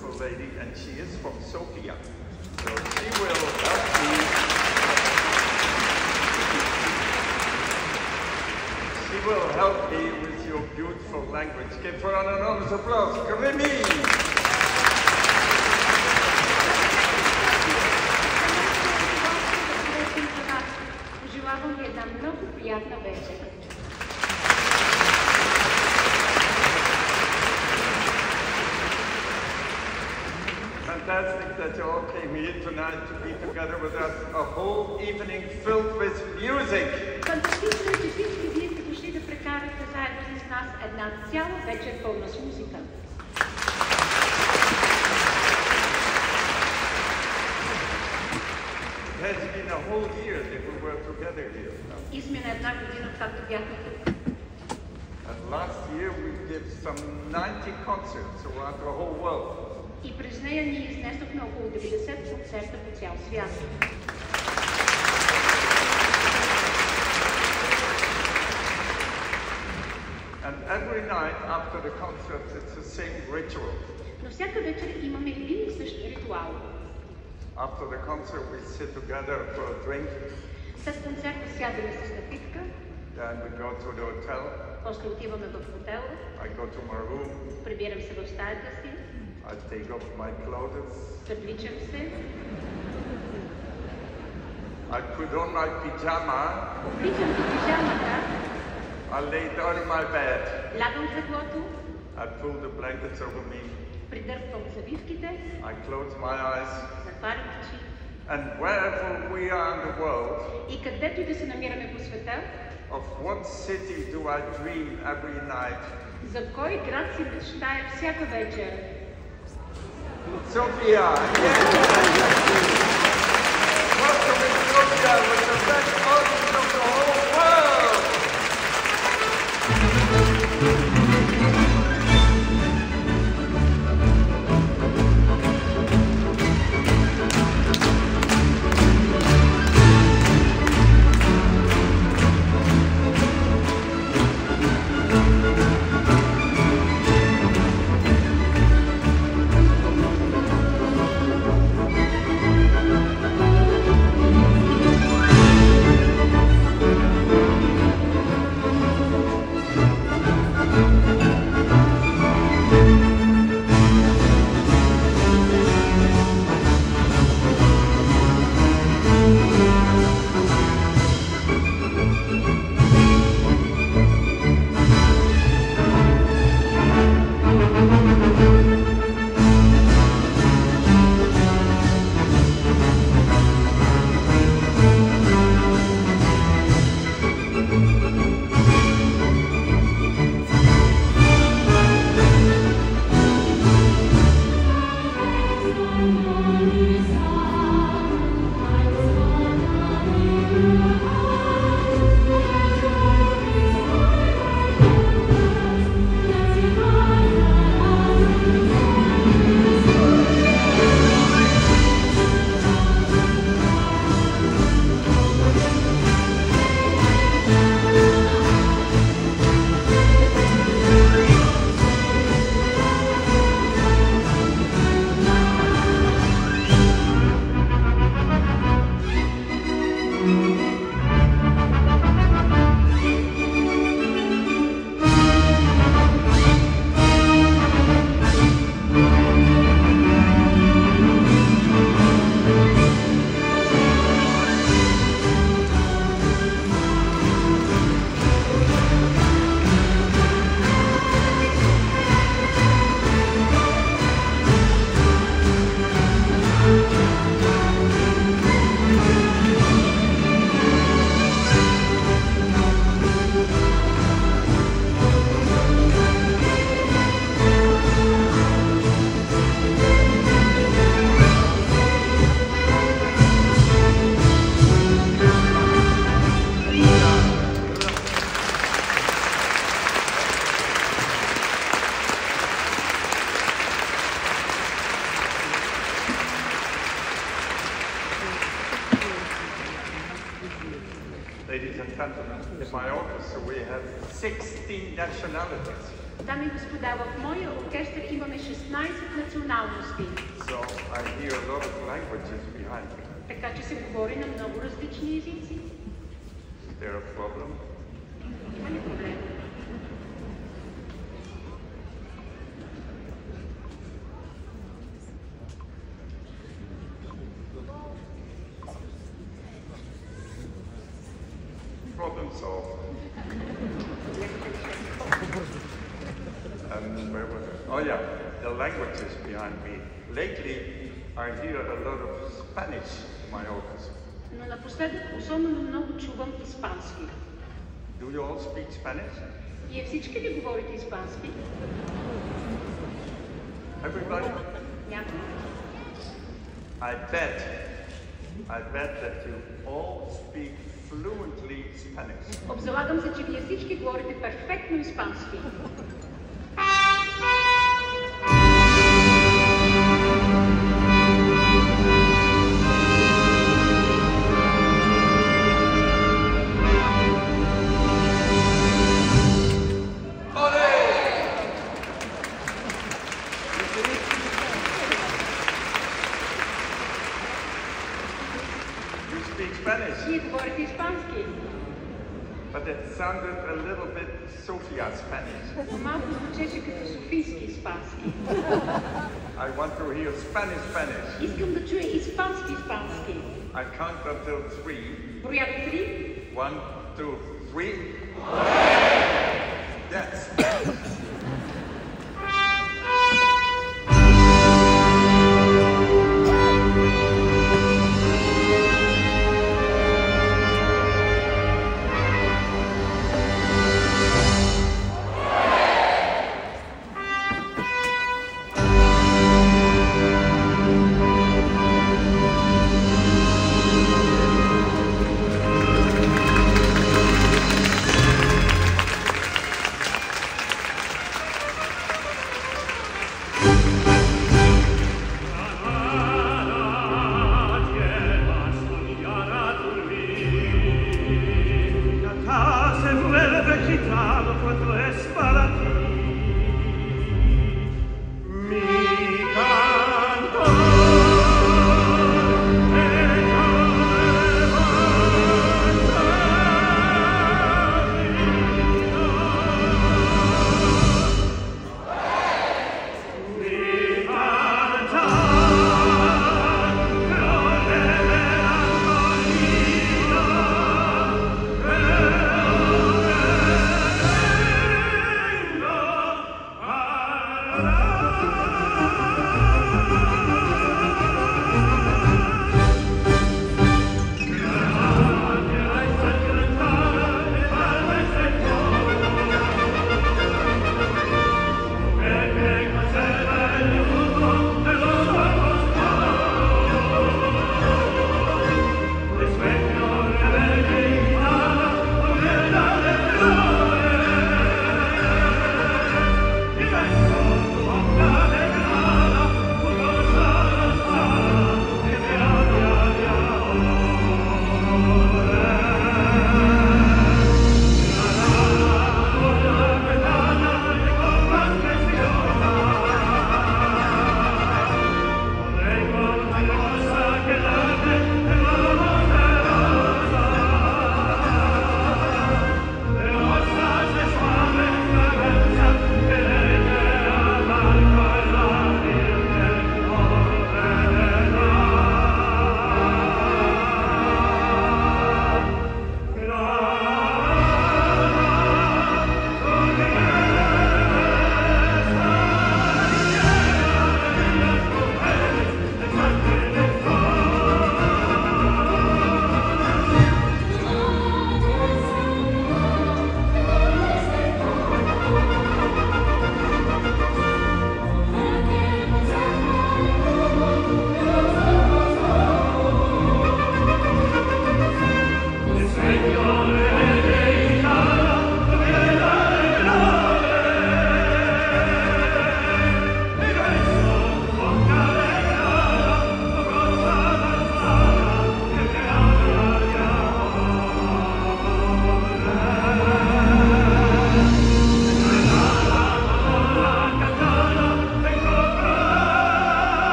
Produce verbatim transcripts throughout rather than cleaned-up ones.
beautiful lady, and she is from Sofia. So she will help me. She will help me with your beautiful language. Give her an enormous applause. Karimi! Пожелавам ви една много приятна вечер. Fantastic that you all came here tonight to be together with us. A whole evening filled with music. Фантастично е, че всички вие сте дошли да прекарате заедно с нас една цяла вечер пълна с музика. It has been a whole year that we were together here. Измина една година, както бяхме тук. And last year we did some ninety concerts around the whole world. И през нея ние изнесохме около деветдесет концерта по цял свят. And every night after the concerts, it's the same ritual. Но всяка вечер имаме един и същ ритуал. After the concert, we sit together for a drink. След концерта сядаме с напитка. Then we go to the hotel. После отиваме в хотела. I go to my room. Прибирам се в стаята си. I take off my clothes. Събличам се. I put on my pyjama. Обличам си пижамата. I lay down in my bed. Лягам в леглото. I pull the blankets over me. Придърпвам завивките. I close my eyes. Затварям очи. And wherever we are in the world, И където и да се намираме по света, of what city do I dream every night? за кой град си мечтая всяка вечер? Sofia! Yes! Welcome in Sofia with the best audience of the whole world! Ladies and gentlemen, in my orchestra we have sixteen nationalities. Дами и господа, в моя оркестър имаме шестнайсет националности. So I hear a lot of languages behind me. Така че се говори на много различни езици. Is there a problem? Има ли проблем? Problem solved. Um, where was it? Oh yeah, the languages behind me. Lately, I hear a lot of Spanish in my orchestra. Но напоследък особено много чувам испански. Do you all speak Spanish? Вие всички ли говорите испански? Everybody? Някой? I bet, I bet that you all speak fluently Spanish. Обзалагам се, че вие всички говорите перфектно испански. Вие говорите испански. But it sounded a little bit Sofia Spanish. Малко звучеше като софийски испански. I want to hear Spanish Spanish. Искам да чуя испански испански. I count until three. Броя до три. One, two, three. Yes.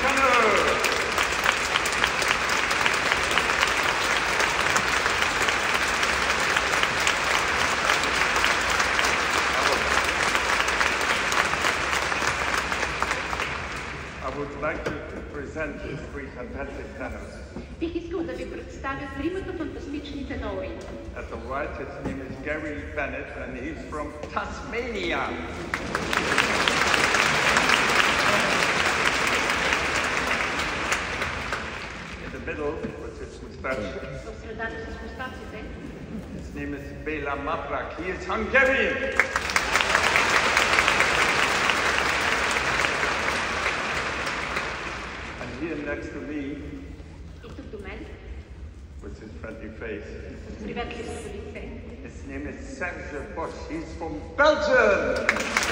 tenor. I would like to present these three fantastic tenors. Бих искал да ви представя тримата фантастични тенори. At the right, his name is Gary Bennett, and he's from Tasmania. In the middle, with his mustache, В средата с мустаците. his name is Bela Maprak. He is Hungarian. And here next to me, И тук до мен, with his friendly face, с приветливото лице. his name is Serge Bosch. He's from Belgium.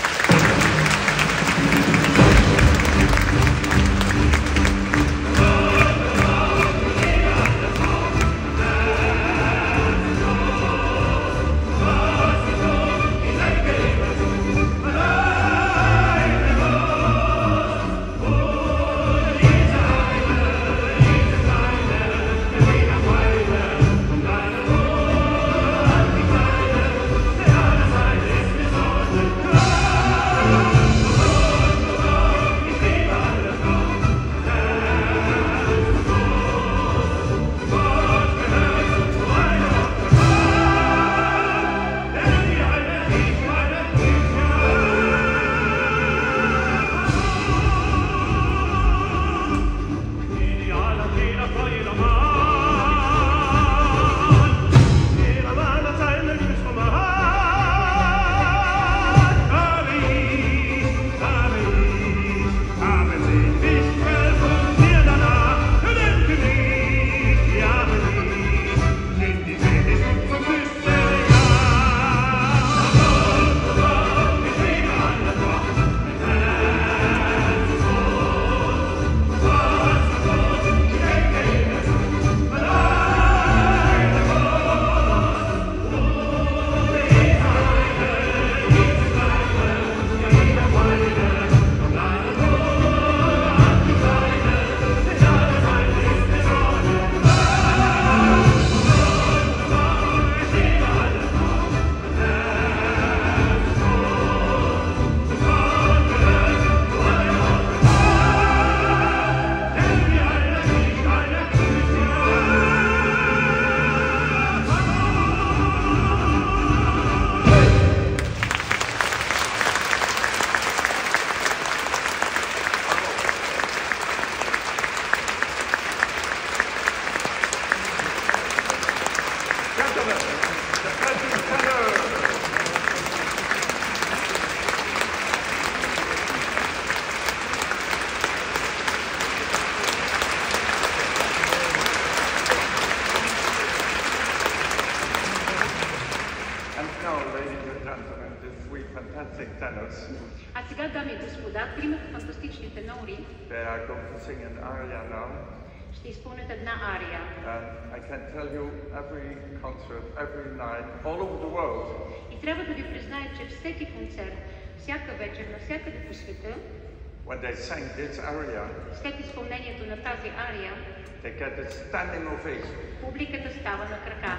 А сега, дами и господа, тримата фантастични тенори They are going to sing an aria now. ще изпълнят една ария. And I can tell you every concert, every night, all over the world, И трябва да ви призная, че всеки концерт, всяка вечер, навсякъде по света, when they sang this aria, след изпълнението на тази ария, they get a standing ovation. публиката става на крака.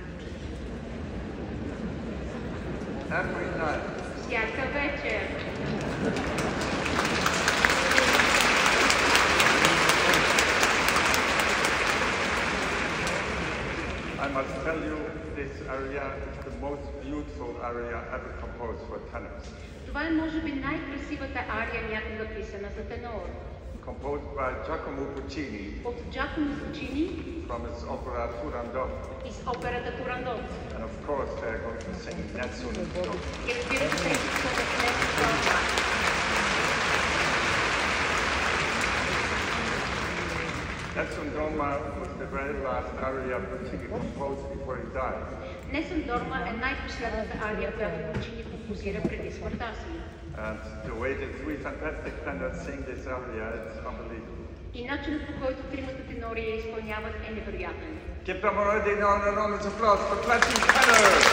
Every night. Всяка вечер. I must tell you, this aria is the most beautiful aria ever composed for tenors. Това е, може би, най-красивата ария някога писана за тенор. Composed by Giacomo Puccini. От Джакомо Пучини. From his opera Turandot. Из операта Турандот. And of course, they're going to sing Nessun Dorma. И разбира се, изпълнят Nessun Dorma. Nessun Dorma was the very last aria Puccini composed before he died. Nessun Dorma е най-последната ария, която Пучини композира преди смъртта си. And the way the three fantastic tenors sing this aria, it's unbelievable. И начинът, по който тримата тенори я изпълняват, е невероятен. Give them already now an enormous applause for Latin tenors!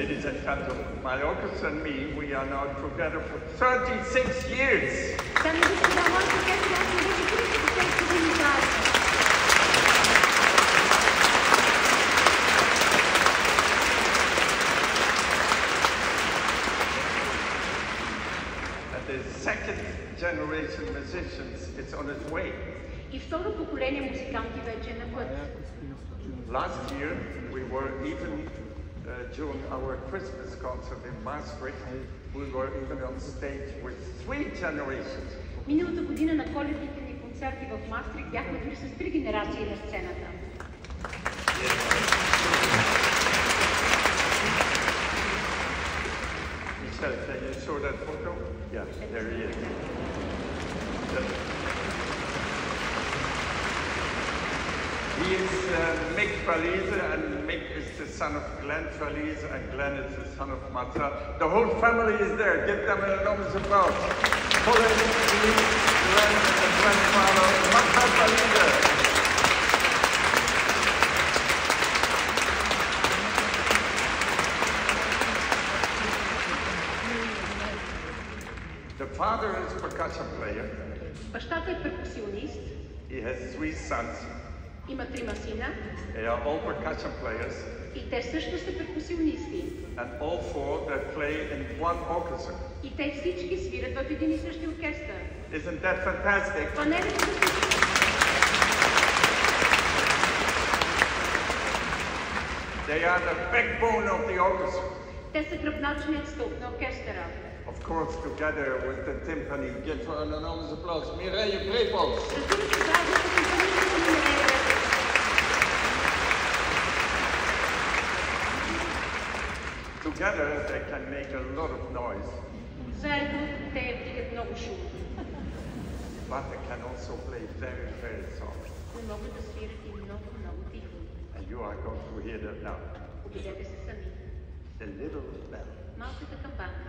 ladies and gentlemen, my orchestra and me, we are now together for thirty-six years. Дами и господа, моят оркестър и аз сме вече тридесет и шест години заедно. And the second generation musicians, it's on its way. И второ поколение музиканти вече е на път. Last year, we were even uh, during our Christmas concert in Maastricht, we were even on stage with three generations. Миналата година на коледните ни концерти в Мастрихт бяхме дори с три генерации на сцената. Michelle, can you show that photo? Yeah, there he is. He is uh, Mick Verliese, and Mick is the son of Glenn Verliese, and Glenn is the son of Marcel. The whole family is there. Give them an enormous applause. Colin, Lee, Glenn, and the grandfather, Marcel Verliese. The father is a percussion player. Бащата е перкусионист. He has three sons. Има трима сина. They are all percussion players. И те също са перкусионисти. And all four that play in one orchestra. И те всички свират в един и същи оркестър. Isn't that fantastic? Това не е ли фантастично? They are the backbone of the orchestra. Те са гръбначният стълб на оркестъра. Of course, together with the timpani, give her an enormous applause. Mireille Brepoels. Разбира се, заедно с тимпанистите ни Мирея Brepoels. Together, they can make a lot of noise. Заедно те вдигат много шум. But they can also play very, very soft. Но могат да свират и много, много тихо. And you are going to hear that now. Убедете се сами. The little bell. Малката камбанка.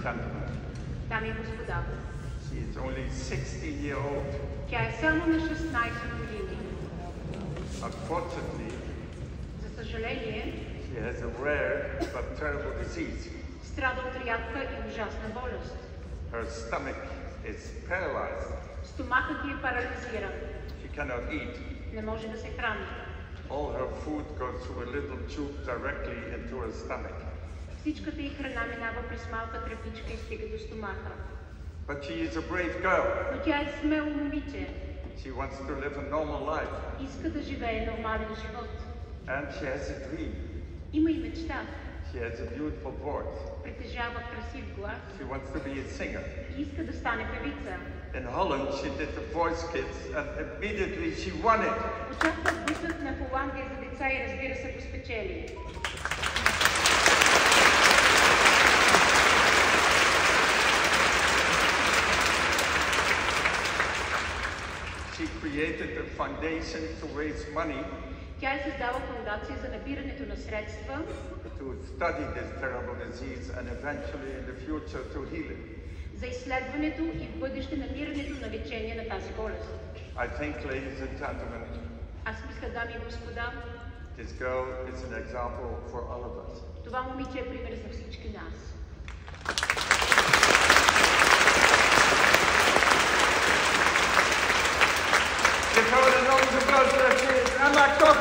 gentlemen. Дами и господа, She is only sixteen years old. тя е само на шестнайсет години. Unfortunately, За съжаление, she has a rare but terrible disease. страда от рядка и ужасна болест. Her stomach is paralyzed. Стомахът ѝ е парализиран. She cannot eat. Не може да се храни. All her food goes through a little tube directly into her stomach. Всичката ѝ храна минава през малка тръпичка и стига до стомаха. But she is a brave girl. Но тя е смело момиче. She wants to live a normal life. Иска да живее нормален живот. And she has a dream. Има и мечта. She has a beautiful voice. Притежава красив глас. She wants to be a singer. И иска да стане певица. In Holland, she did the Voice Kids, and immediately she won it. Участва в бусът на Холандия за деца и разбира се го спечели. She created a foundation to raise money Тя е създала фондация за набирането на средства to study this terrible disease and eventually in the future to heal it. за изследването и в бъдеще намирането на лечение на тази болест. I think, ladies and gentlemen, Аз мисля, дами и господа, this girl is an example for all of us. това момиче е пример за всички нас. Give her an enormous applause for her. She is Emma Cook.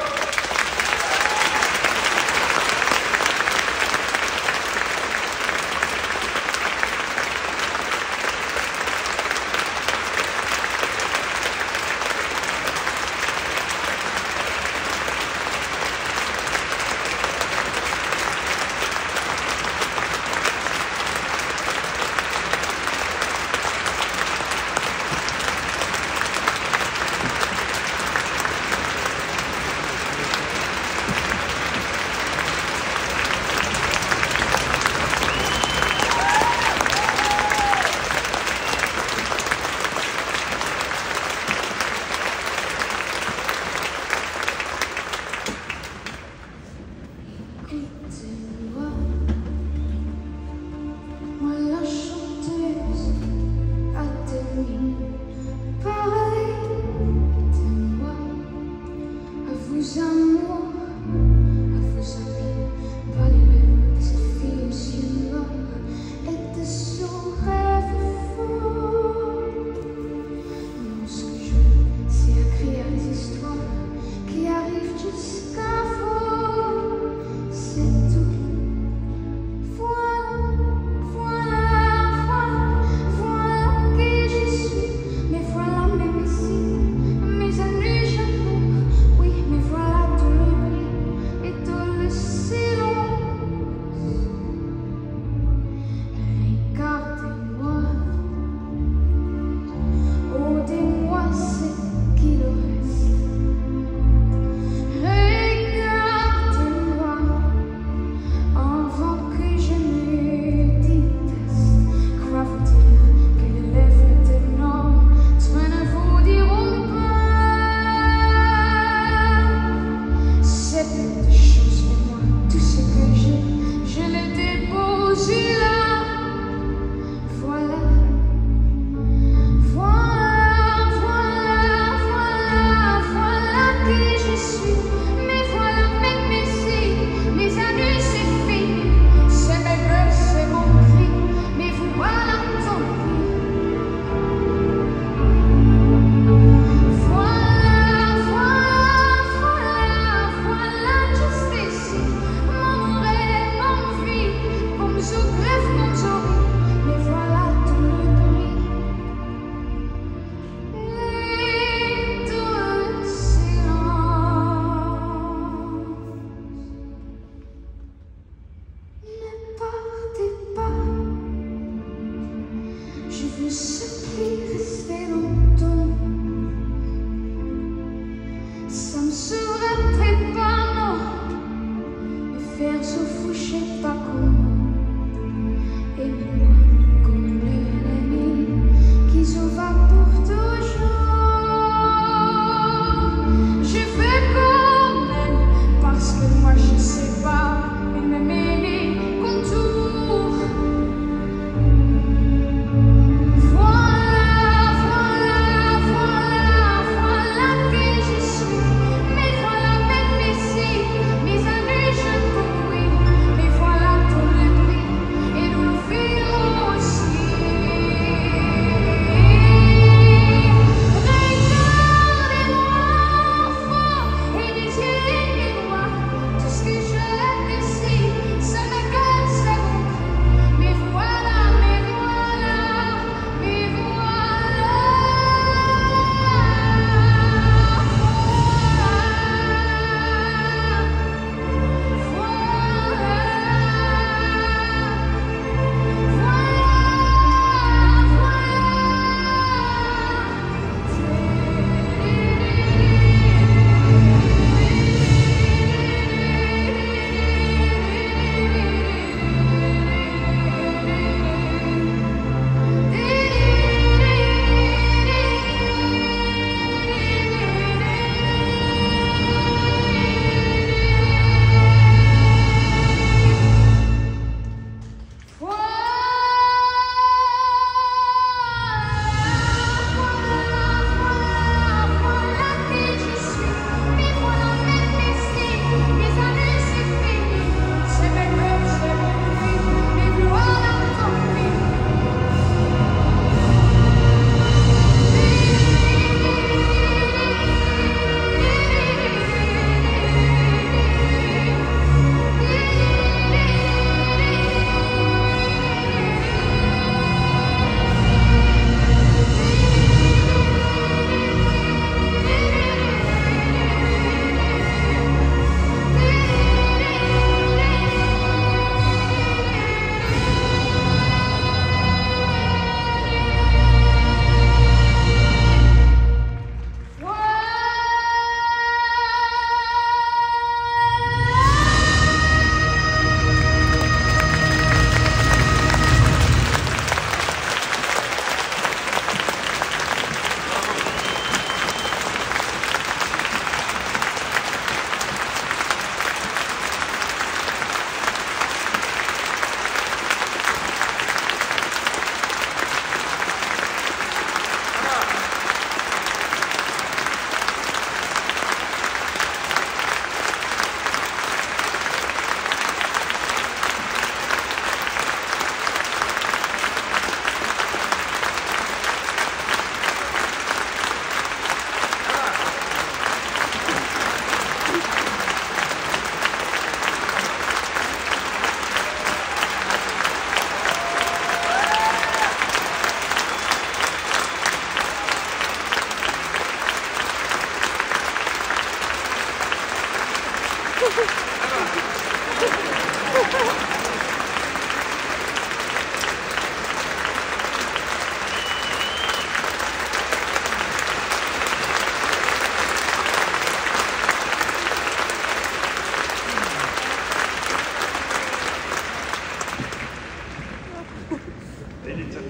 Moi je sais pas, mais m'aimer contour.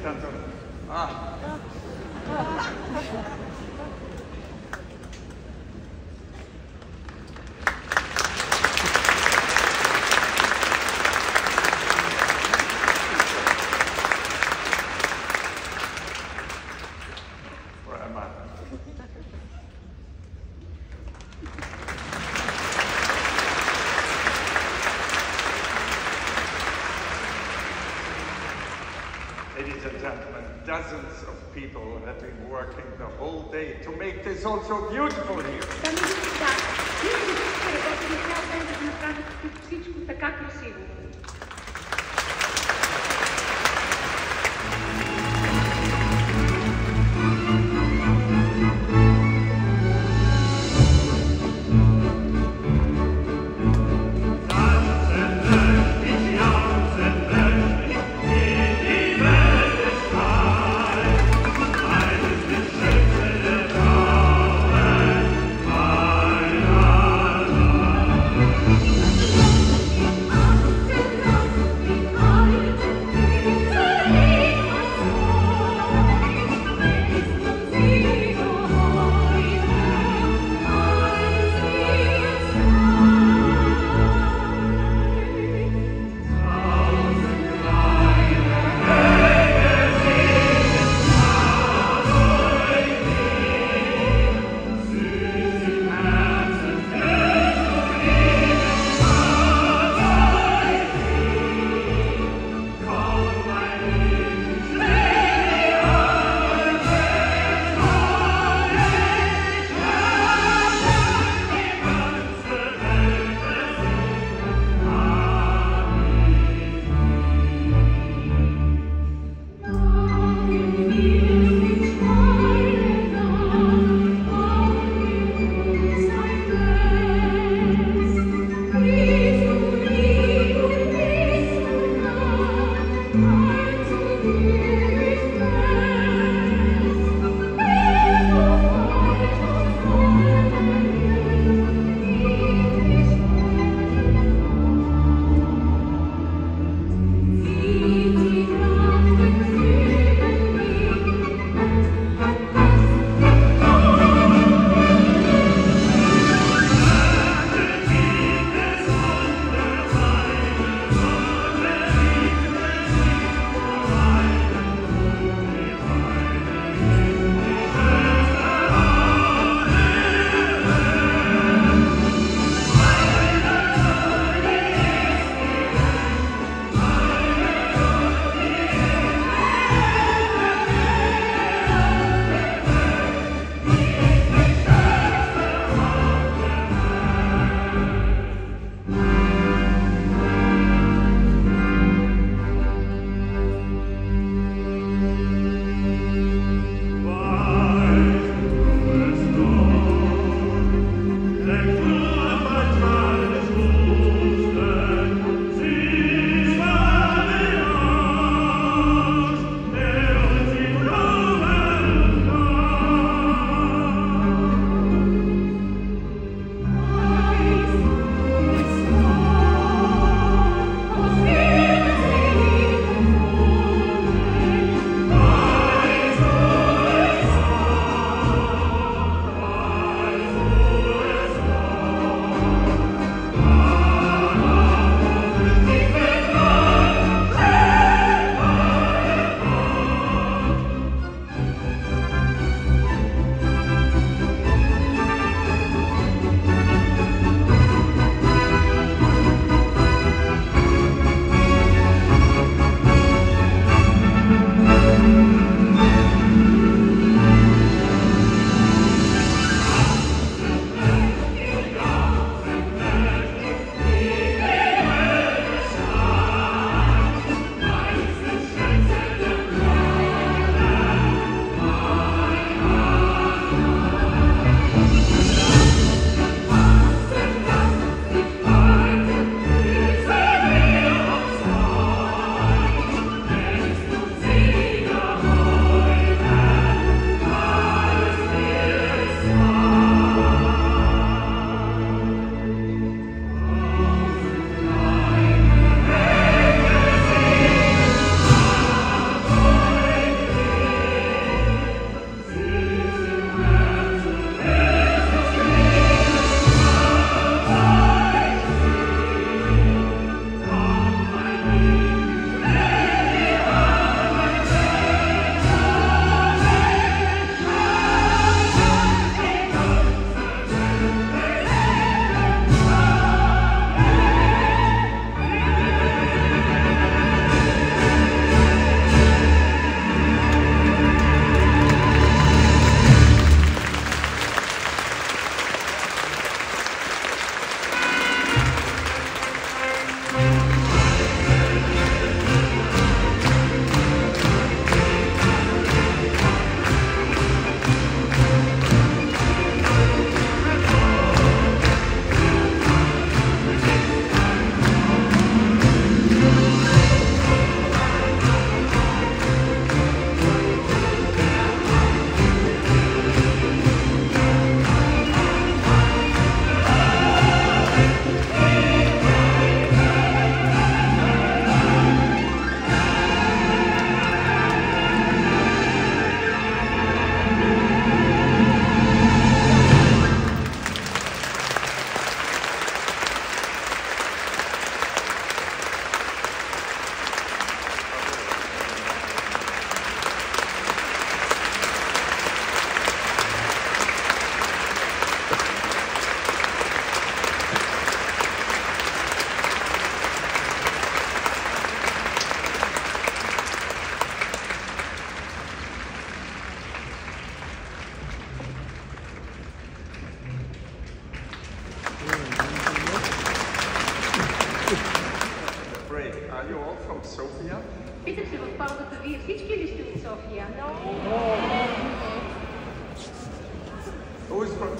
gentlemen. Ah. Where am I? Ladies and gentlemen, dozens of people have been working the whole day to make this all so beautiful here. Дами и господа, хиляди души работили цял ден, за да направят всичко така красиво. Thank you.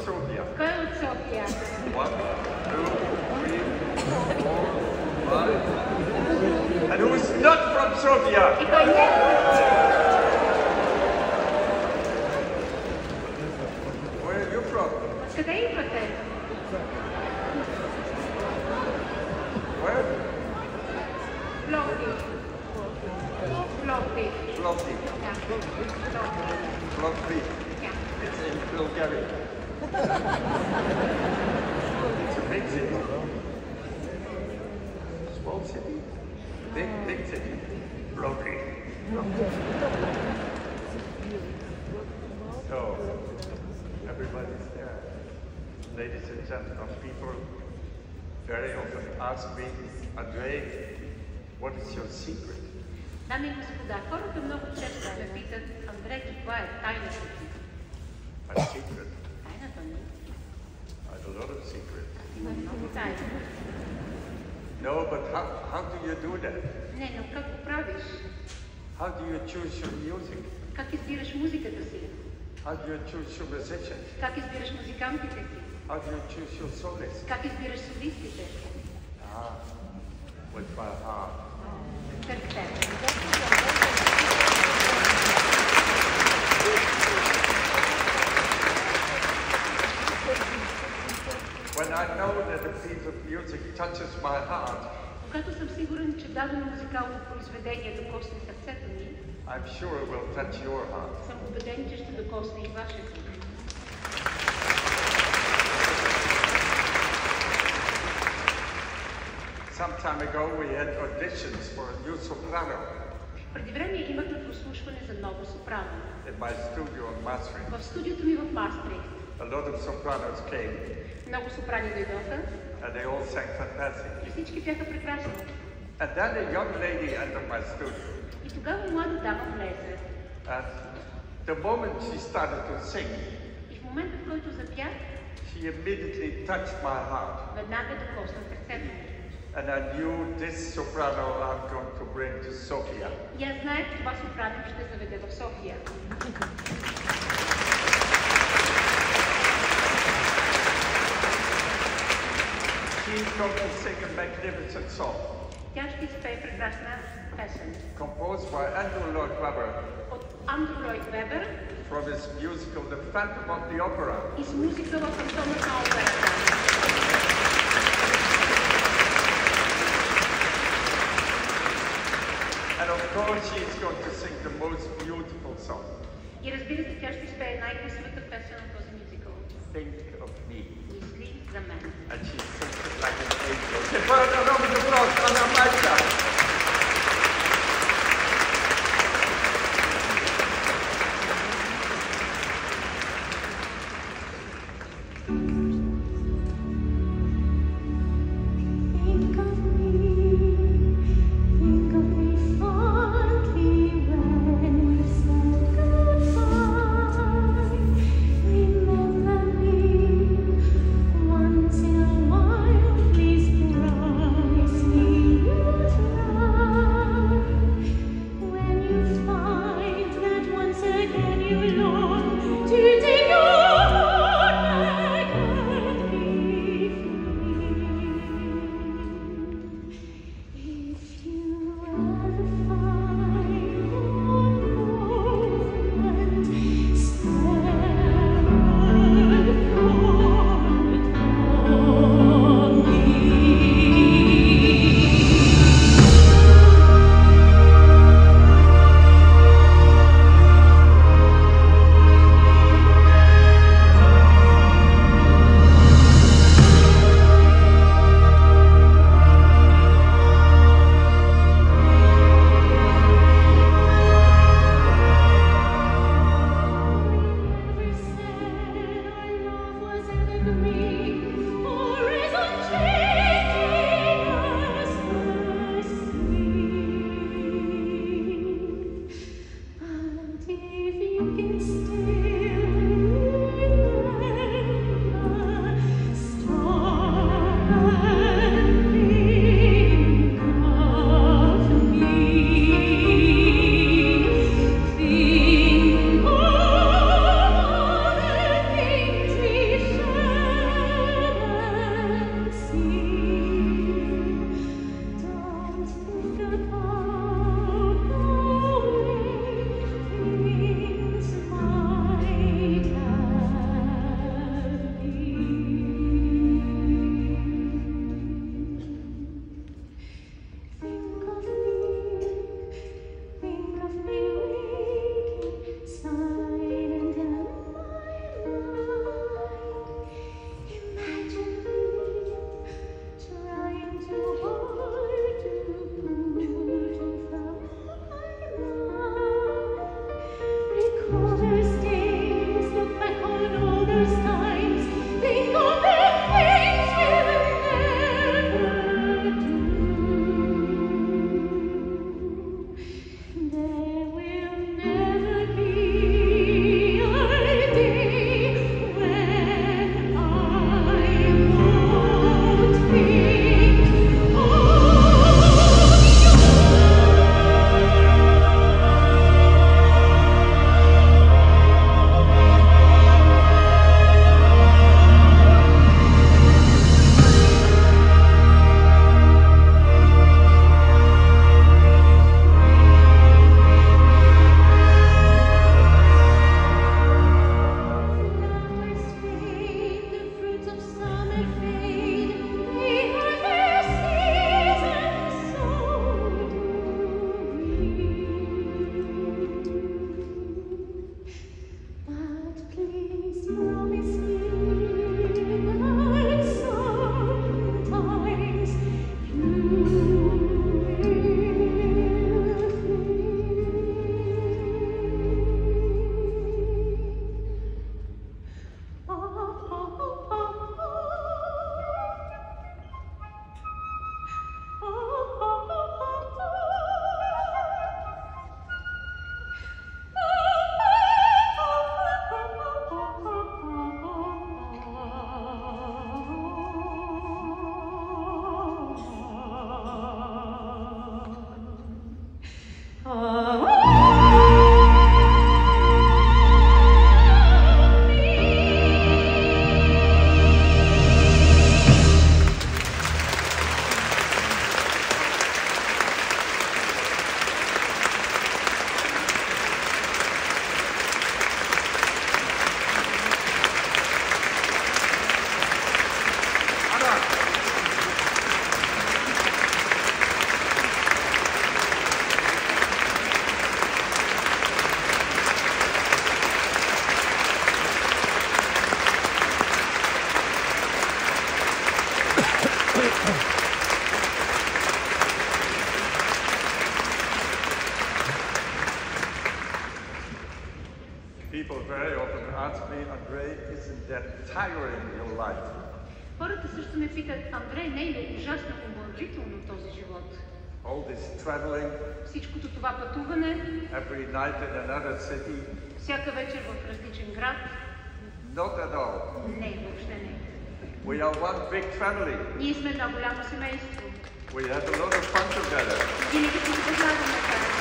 Sofia? Кой е от София? One, two, three, four, five. And who's not from Sofia? И кой не е? Where are you from? Откъде идвате? Where? Пловдив. Пловдив. Plovdiv. Да. Пловдив. Plovdiv. Да. It's in Bulgaria. It's a big city. Small city. Big, big city. Plovdiv. So, everybody's there. Ladies and gentlemen, people very often ask me, Andrei, what is your secret? Дами и господа, хората много често ме питат, Андрей, каква е тайната ти? My secret? Тайната ми? I have a lot of secrets. Има много тайна. No, but how, how do you do that? Не, но как го правиш? How do you choose your music? Как избираш музиката си? How do you choose your musicians? Как избираш музикантите си? How do you choose your soloists? Как избираш солистите? Ah, with my heart. Сърце. When I know that a piece of music touches my heart, Когато съм сигурен, че дадено музикално произведение докосне сърцето ми, I'm sure it will touch your heart. съм убеден, че ще докосне и вашето. Some time ago we had auditions for a new soprano Преди време имахме прослушване за ново сопрано. in my studio in Maastricht. В студиото ми в Мастрихт A lot of sopranos came много сопрани дойдоха and they all sang fantastic. и всички бяха прекрасни. And then a young lady entered my studio. И тогава млада дама влезе. And the moment she started to sing, И в момента, в който запя, she immediately touched my heart. веднага докосна сърцето ми. And I knew this soprano I'm going to bring to Sofia. И аз знаех, това сопрано ще заведе в София. She's going to sing a magnificent song, Тя ще изпее прекрасна песен. composed by Andrew Lloyd Webber От Андрю Лойд Вебер from his musical The Phantom of the Opera. и с музикала Фантомът на операта. And of course, she's going to sing the most beautiful song, И разбира се, тя ще изпее най-красивата песен на този мюзикъл. Think of Me. Мисли за мен. And she sings it like an angel. Se fueron a nombre de Dios, Ana María. Think of me, think of me fondly when we said goodbye. Remember me once in a while, please promise me you'll try. People very often ask me, Andre, isn't that tiring your life? Хората също ме питат, Андрей, не е ли ужасно уморително този живот? All this traveling, Всичкото това пътуване, every night in another city, всяка вечер в различен град, not at all. не, въобще не. We are one big family. Ние сме едно голямо семейство. We have a lot of fun together. Винаги се запознаваме заедно.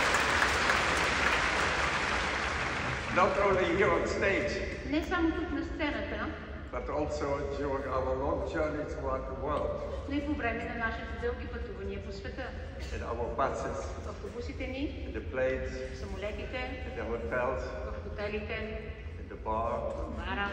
Not only here on stage, Не само тук на сцената, but also during our long journeys around the world, но и по време на нашите дълги пътувания по света. in our buses, В автобусите ни, in the planes, в самолетите, in the hotels, в хотелите, in the bar. в бара.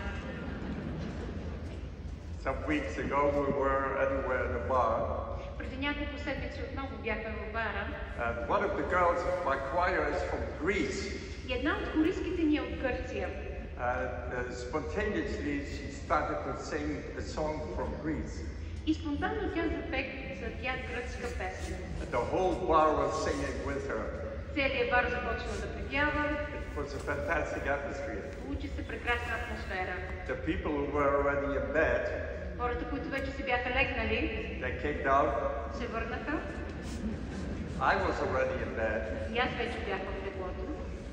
Some weeks ago we were anywhere in a bar, Преди няколко седмици отново бяхме в бара and one of the girls of my choir is from Greece. и една от хористките ни е от Гърция. And uh, spontaneously she started to sing a song from Greece. И спонтанно тя запек запя гръцка песен. And the whole bar was singing with her. Целият бар започна да припява. It was a fantastic atmosphere. Получи се прекрасна атмосфера. The people who were already in bed, Хората, които вече се бяха легнали, they came down. се върнаха. I was already in bed И аз вече бях в леглото.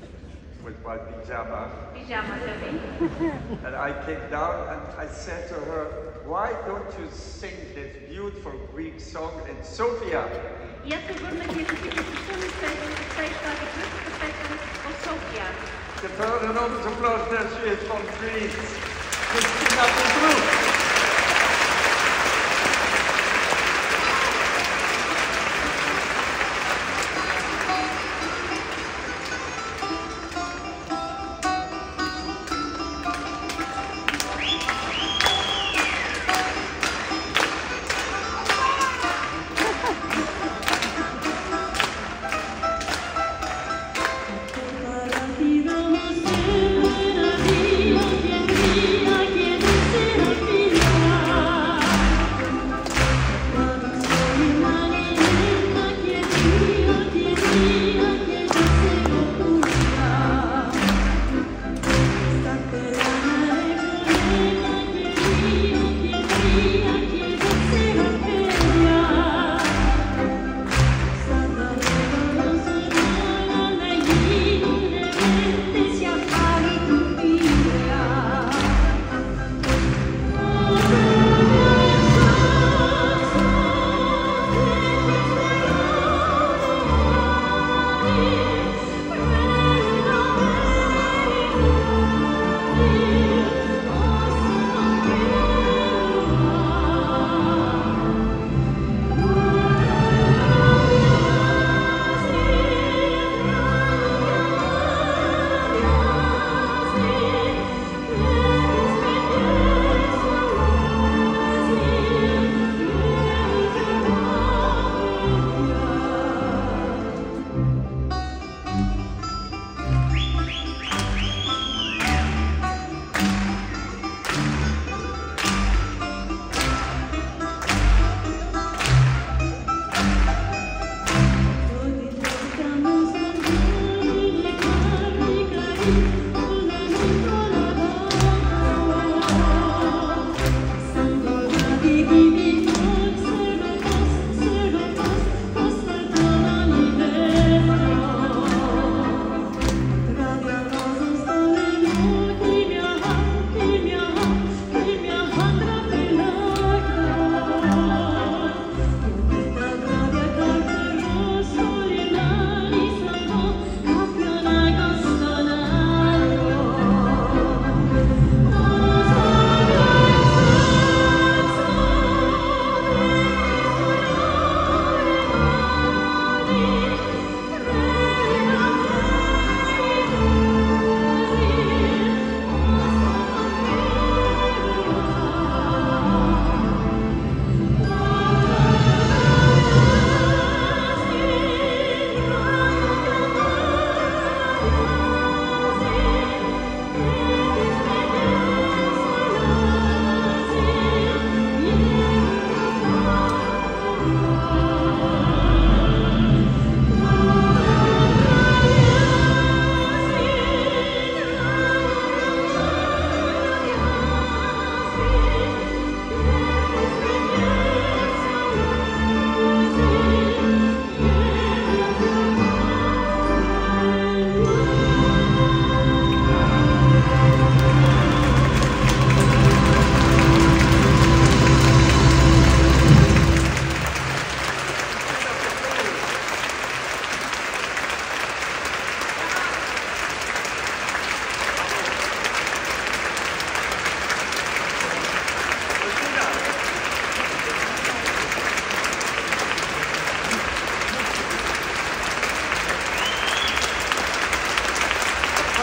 with my pyjama. Пижамата ми. And I came down and I said to her, why don't you sing this beautiful Greek song in Sofia? И аз се върнах и си защо не се запееш тази гръцка песен в София. Give her an enormous applause. There she is from Greece. Christina Petru. Thank you.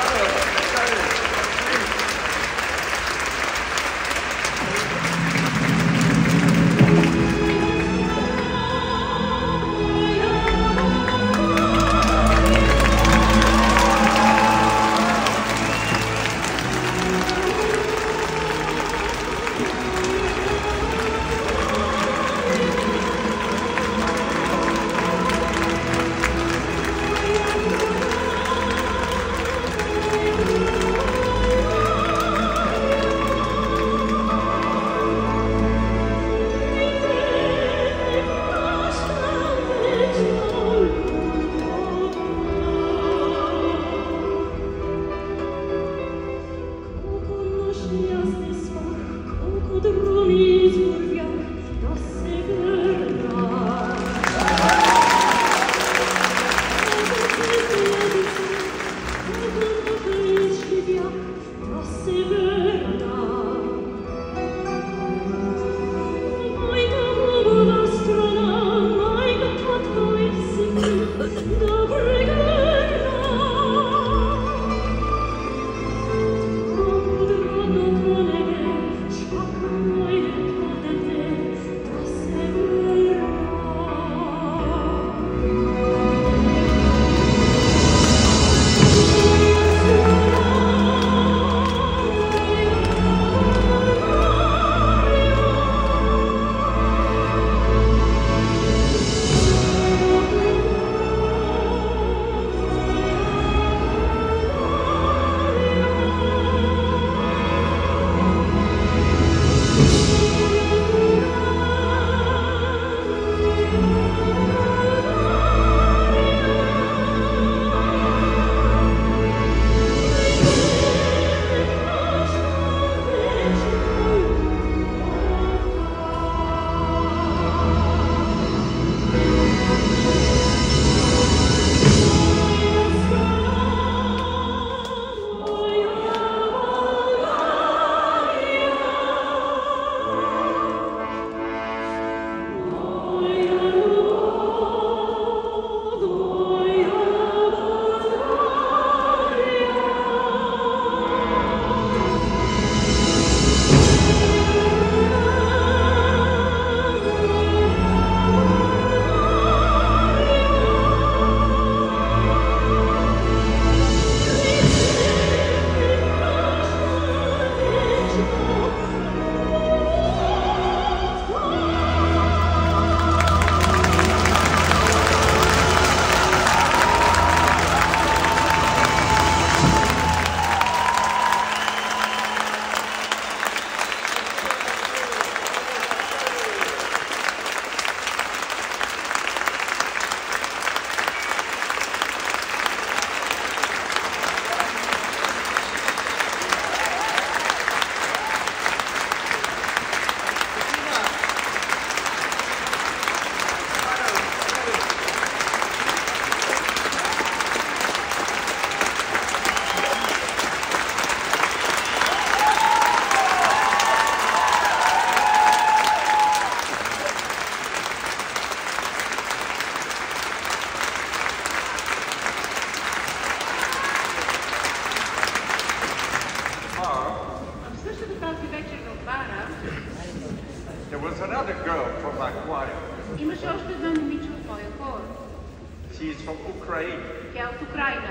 There was another girl from my choir. Имаше още едно момиче от моя хор. She is from Ukraine. Тя е от Украйна.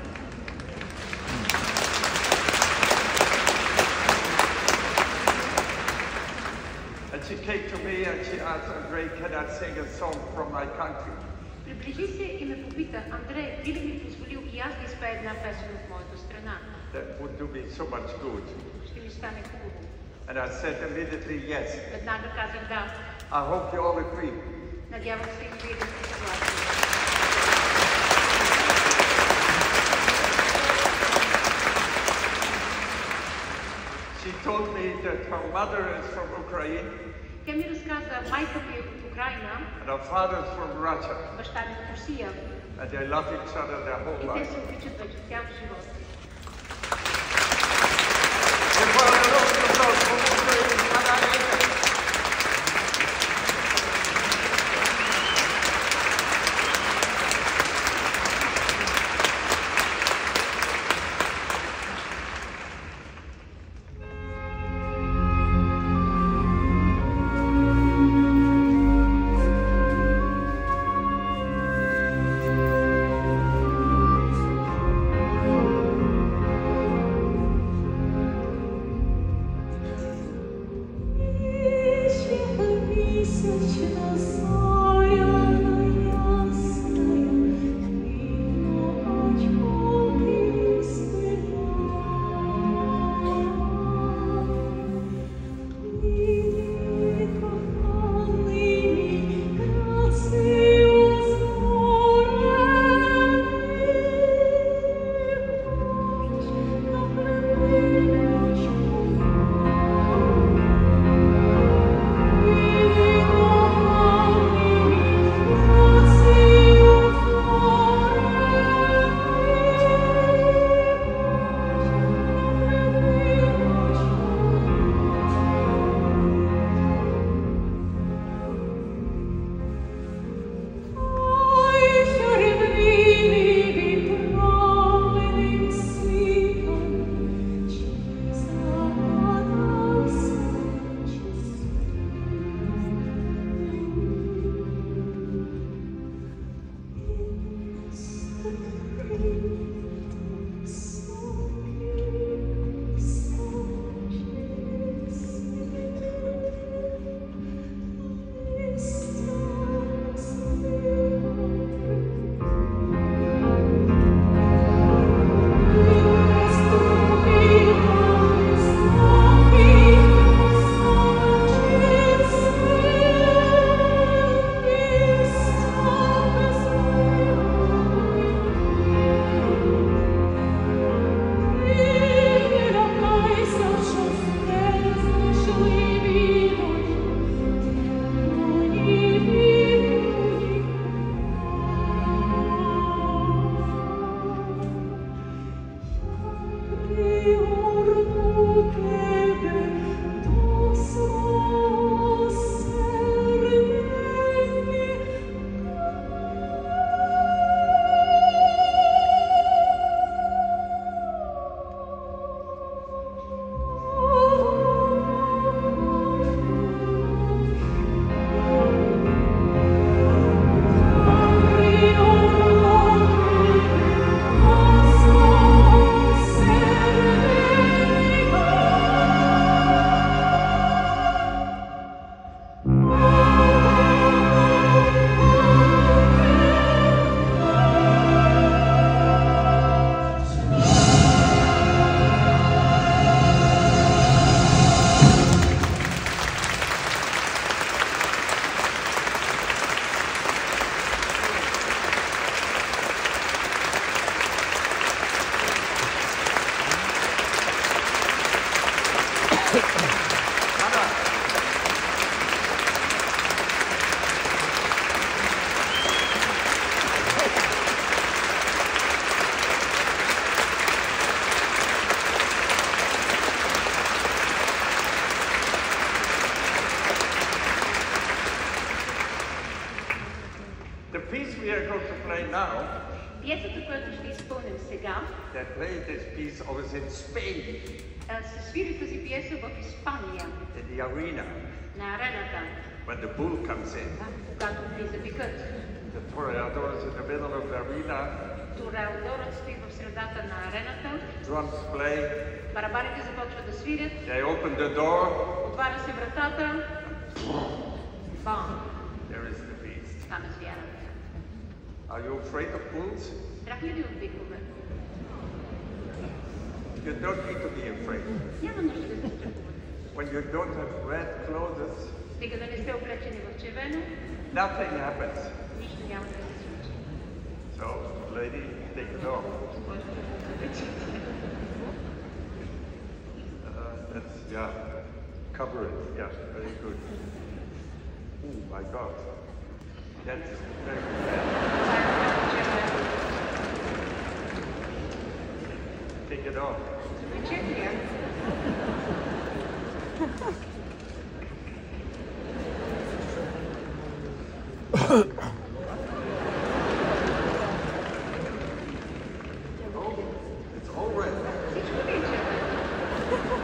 And she came to me and she asked, Andre, can I sing a song from my country? Приближи се и ме попита, Андре, би ли ми позволил и аз да изпея една песен от моята страна? That would do me so much good. Ще ми стане хубаво. And I said immediately yes. Веднага казах да. I hope you all agree. Надявам се и вие да сте съгласни. She told me that her mother is from Ukraine Тя ми разказа, майка ми е от Украйна, and her father is from Russia. баща ми от Русия. And they love each other their whole И те life. се обичат вече цял живот. Anna. The piece we are going to play now, Пиесата, която ще изпълним сега, they played this piece always in Spain, а, се свири тази пиеса в Испания, in the arena, на арената, when the bull comes in. а, когато влиза бикът. The toreador is in the middle of the arena, Тореадорът стои в средата на арената, drums play, барабаните започват да свирят, they open the door, отваря се вратата, бам, there is the beast. там е звярата. Are you afraid of bulls? Страх ли ви от бикове? You don't need to be afraid. Няма нужда да се страхувате. When you don't have red clothes, Стига да не сте облечени в червено, nothing happens. нищо няма да се случи. So, lady, take it off. Uh, that's, yeah, cover it. Yeah, very good. Oh my God. That's very good. Take it off. Облечете я. Oh, it's all red. Всичко ви е червено.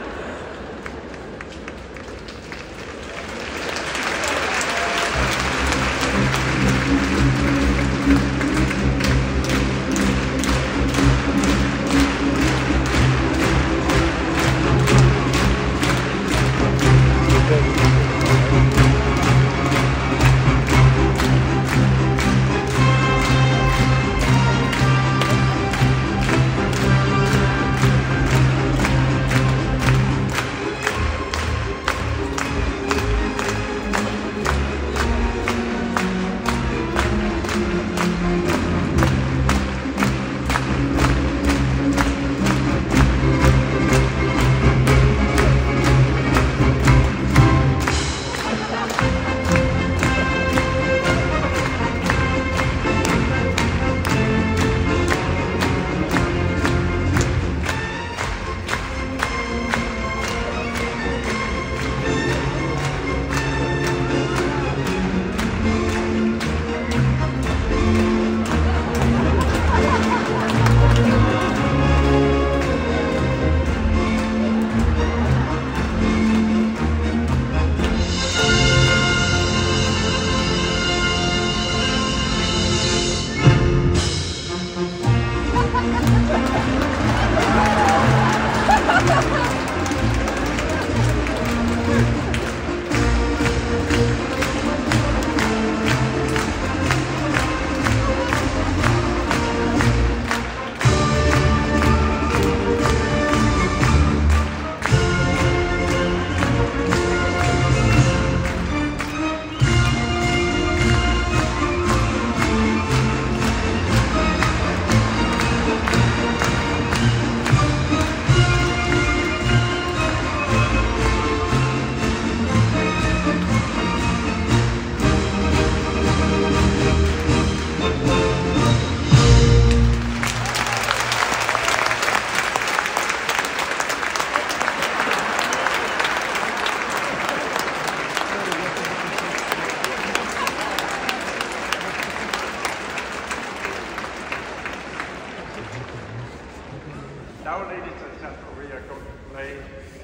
Now, ladies and gentlemen, we are going to play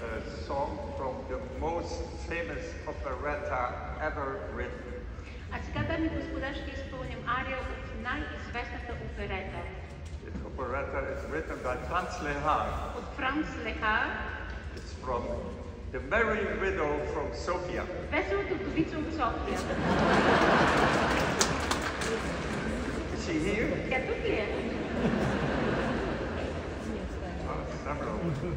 a song from the most famous operetta ever written. А сега, дами и господа, ще изпълним ария от най-известната оперета. This operetta is written by Franz Lehár. От Франц Лехар, It's from The Merry Widow from Sofia. Веселата вдовица от София. Is she here? Тя тук ли е? Oh, several.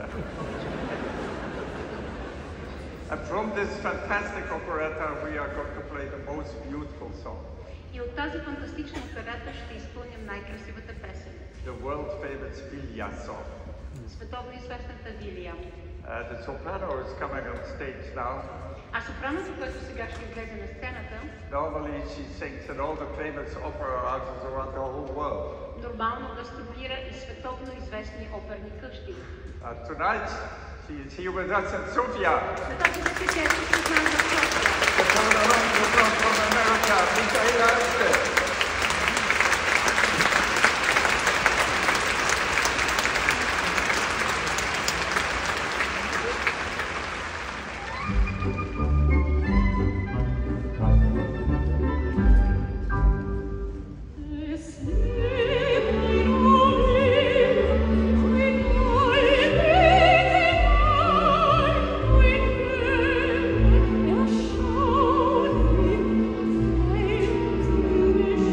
And from this fantastic operetta, we are going to play the most beautiful song, И от тази фантастична оперета ще изпълним най-красивата песен. the world famous Vilja song. Световно известната Вилия. Uh, the soprano is coming on stage now. А сопраното, което сега ще излезе на сцената, Normally she sings in all the famous opera houses around the whole world. нормално гастролира и световно известни оперни къщи. Uh, tonight she is here with us in Sofia. На тази вечер тя е тук с нас в София. The soprano from America, Michaela Este. Thank you.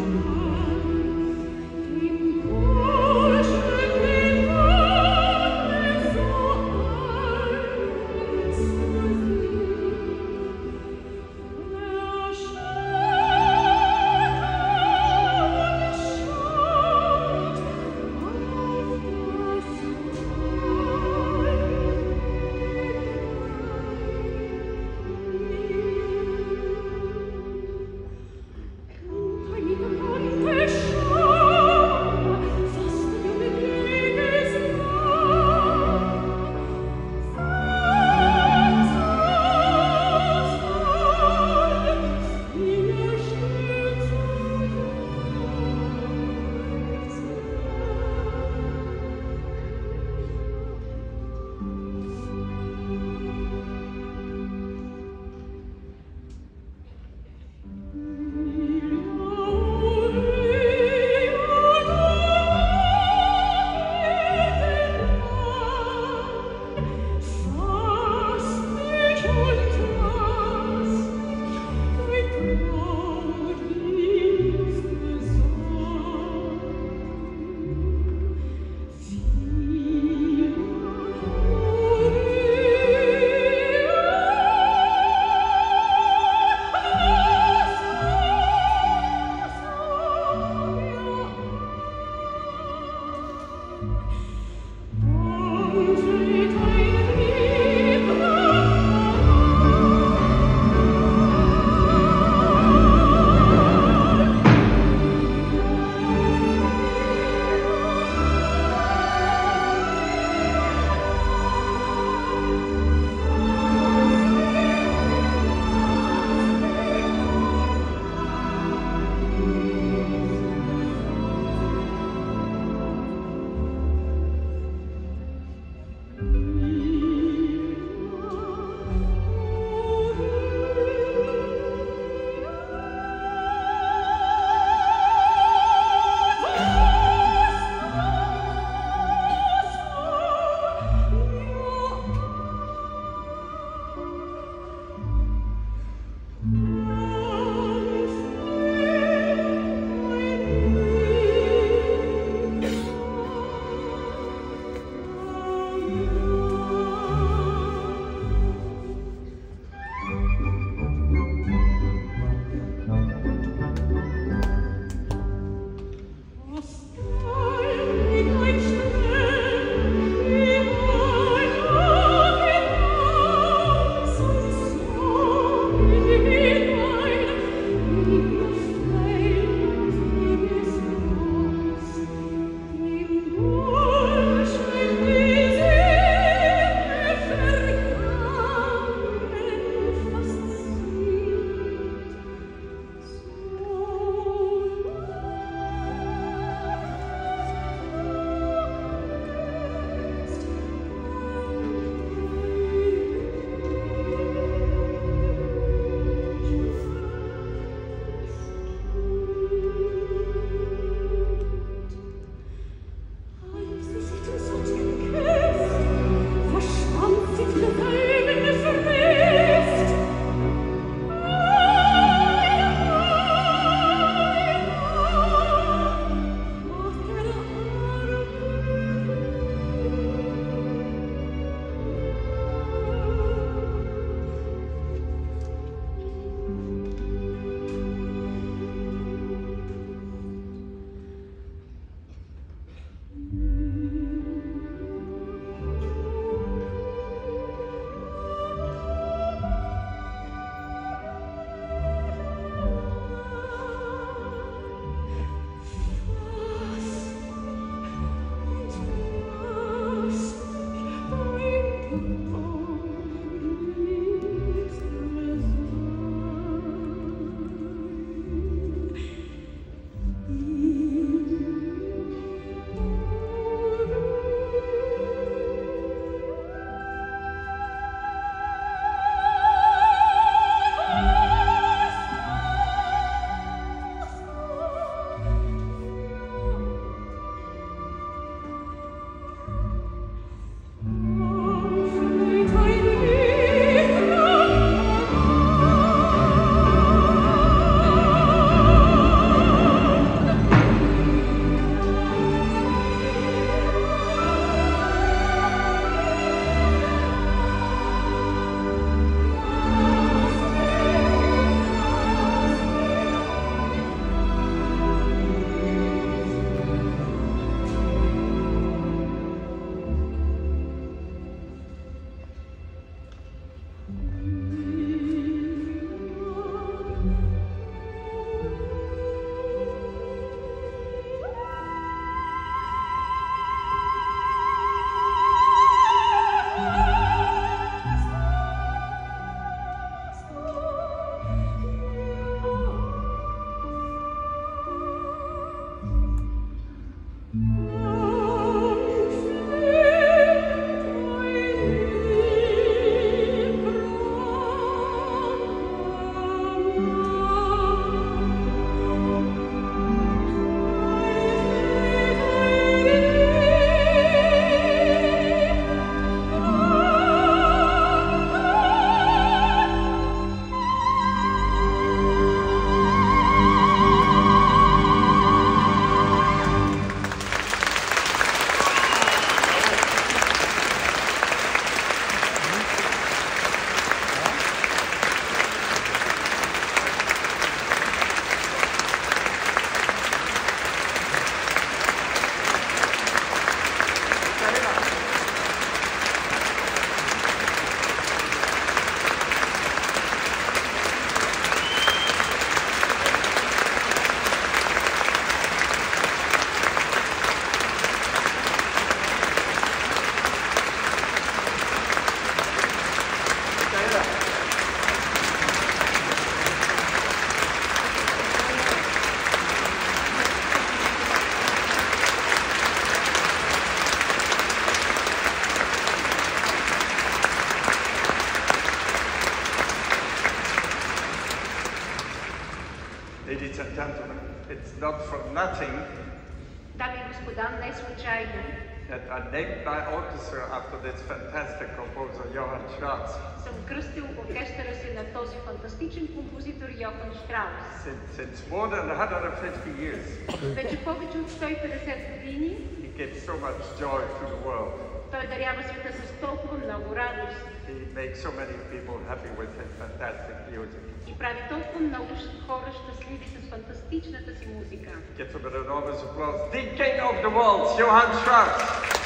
it's not for nothing Дами и господа, не случайно that I named my orchestra after this fantastic composer, Johann Strauss. съм кръстил оркестъра си на този фантастичен композитор Йохан Штраус. Since, since more than one hundred fifty years, Вече повече от сто и петдесет години he gives so much joy to the world. той дарява света с толкова много радост He makes so many people happy with his fantastic music. и прави толкова много хора щастливи с фантастичната си музика. Give him an enormous applause. The king of the waltz, Johann Strauss.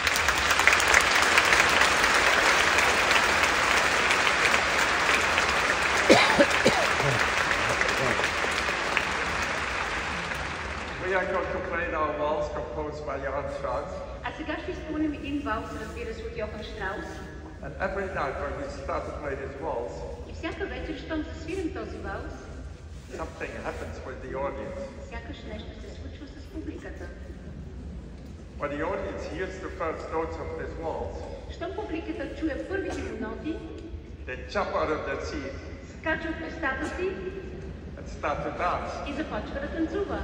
We are going to play now a waltz composed by Johann Strauss. А сега ще изпълним един валс, разбира се, от Йохан Штраус. And every night when we start to play this waltz, И всяка вечер, щом засвирим този валс, something happens with the audience. сякаш нещо се случва с публиката. When the audience hears the first notes of this waltz, Щом публиката чуе първите му ноти, they jump out of their seat скача от местата си and start to dance. и започва да танцува.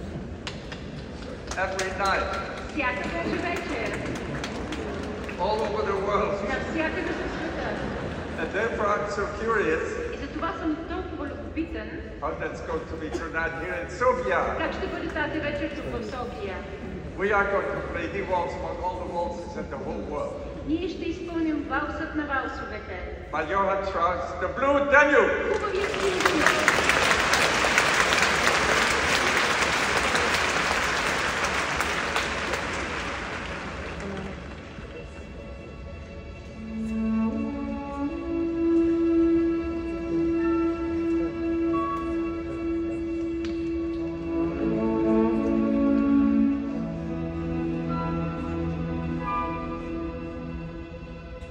Every night, Всяка вече вечер, all over the world. навсякъде по света. And therefore I'm so curious И затова съм толкова любопитен, how that's going to be tonight here in Sofia. как ще бъде тази вечер тук в София. We are going to play the waltz among all the waltzes in the whole world. Ние ще изпълним валсът на валсовете. By Johann Strauss, the Blue Danube. Хубавият син.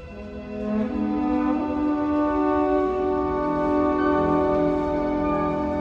Thank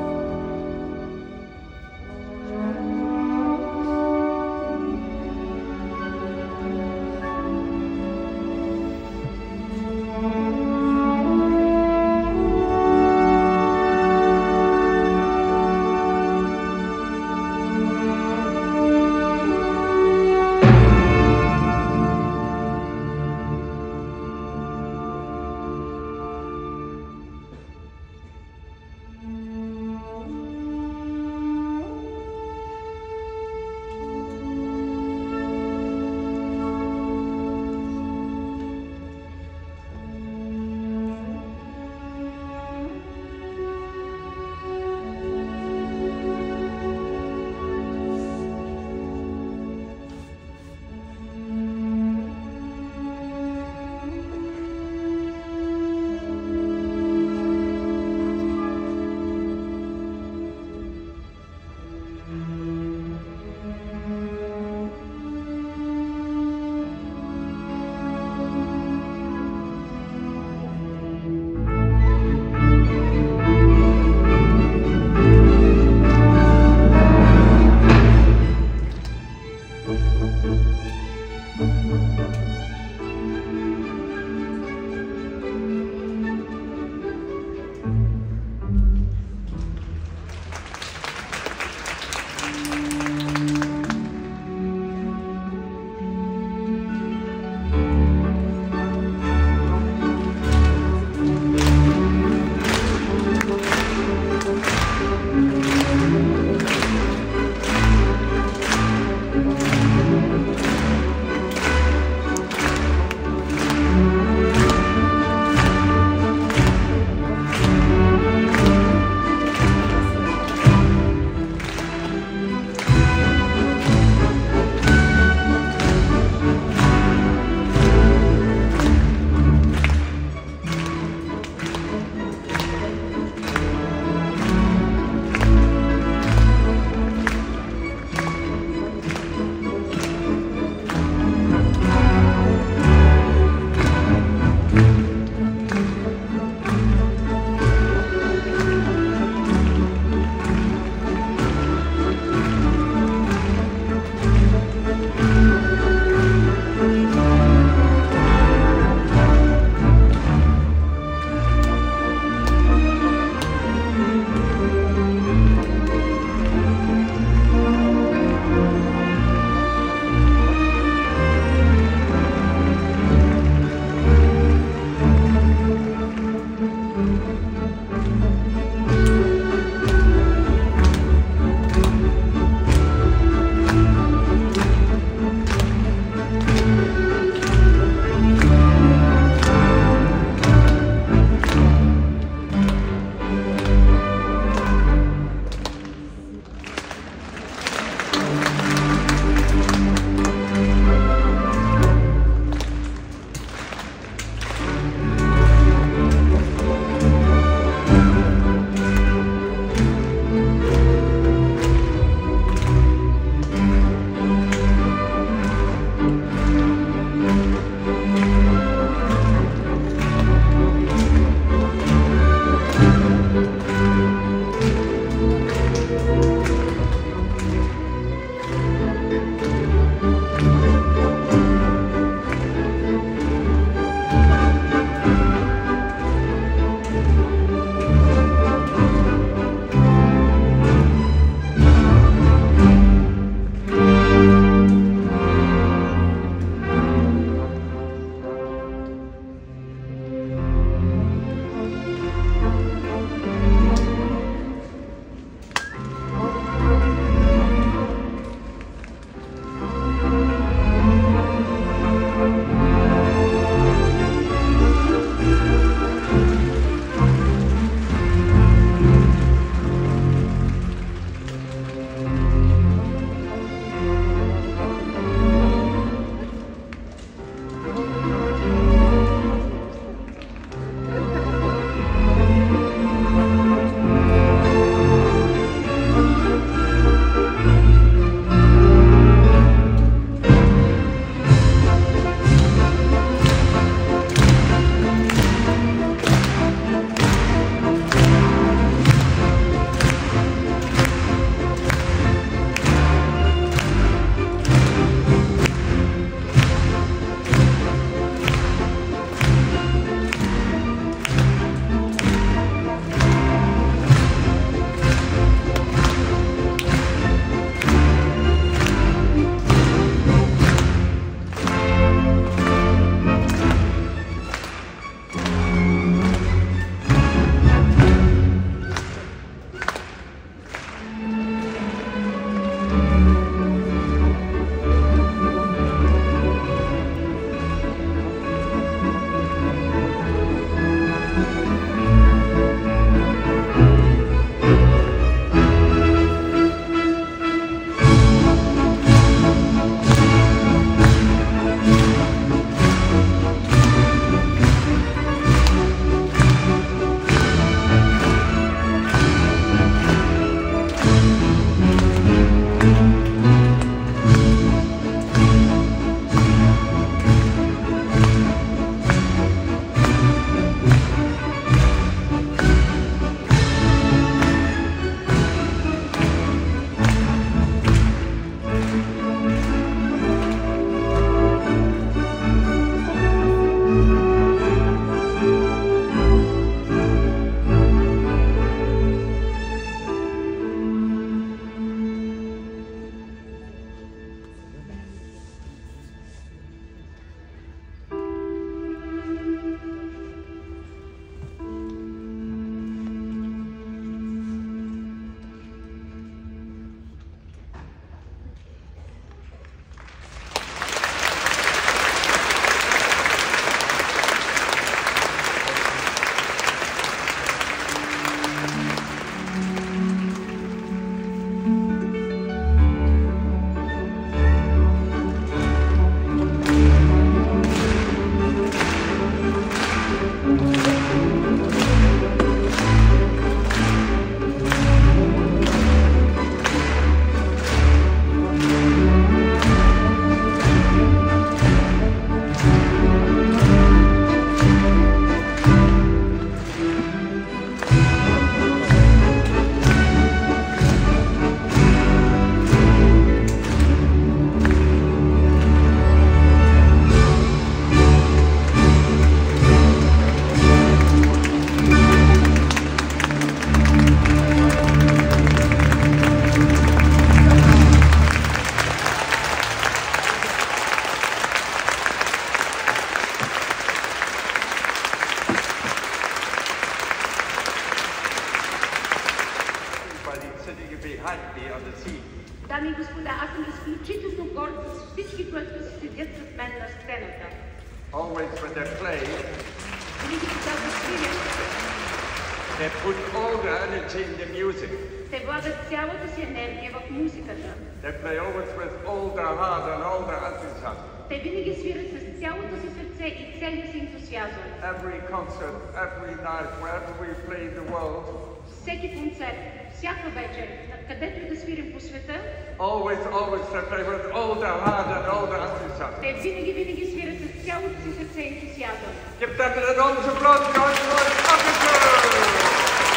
Дами и господа, аз съм изключително горд с всички, които седят с мен на сцената. Always when they play, Винаги когато свирят, they put all the energy in the music. те влагат цялата си енергия в музиката. They play always with all their heart and all their enthusiasm. Те винаги свират с цялото си сърце и целия си ентусиазъм. Every concert, every night, wherever we play in the world, Всеки концерт, всяка вечер, където и да свирим по света, always, always they play with all their heart and all their enthusiasm. те винаги, винаги свират с цялото си сърце и ентусиазъм. Give them an enormous applause, George Lloyd Officer!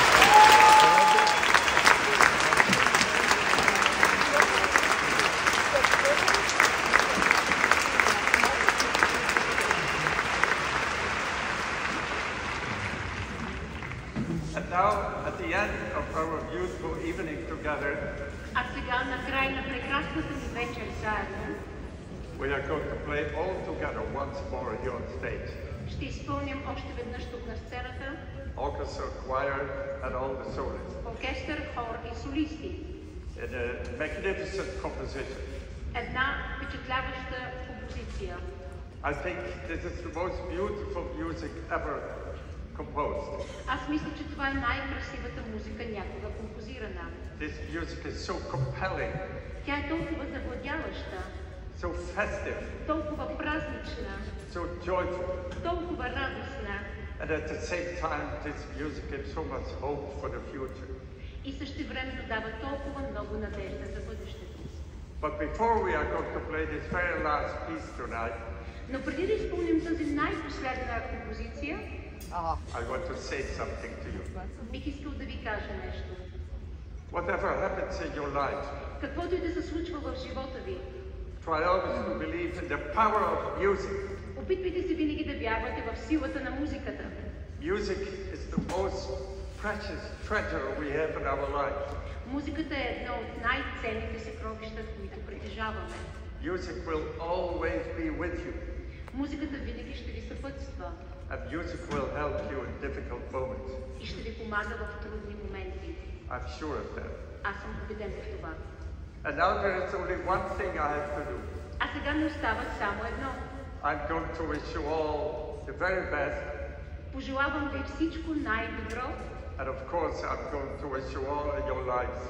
And now, at the end of our beautiful evening together, А сега, на край на прекрасната ни вечер заедно, we are going to play all together once more here on stage. ще изпълним още веднъж тук на сцената Orchestra, choir, and all the soloists. оркестър, хор и солисти. In a magnificent composition. Една впечатляваща композиция. I think this is the most beautiful music ever composed. Аз мисля, че това е най-красивата музика някога композирана. This music is so compelling, Тя е толкова завладяваща, so festive, толкова празнична, so joyful. толкова радостна And at the same time, this music gives so much hope for the future. и същевременно дава толкова много надежда за бъдещето. But before we are going to play this very last piece tonight, Но преди да изпълним тази най-последна композиция, I want to say something to you. бих искал да ви кажа нещо. Whatever happens in your life, Каквото и да се случва в живота ви, try always to believe in the power of music. опитвайте се винаги да вярвате в силата на музиката. Music is the most precious treasure we have in our life. Музиката е едно от най-ценните съкровища, които притежаваме. Music will always be with you, Музиката винаги ще ви съпътства and music will help you in difficult moments. и ще ви помага в трудни моменти. I'm sure of that. Аз съм убеден в това. And now there is only one thing I have to do. А сега не остава само едно. I'm going to wish you all the very best, Пожелавам ви всичко най-добро and of course I'm going to wish you all in your lives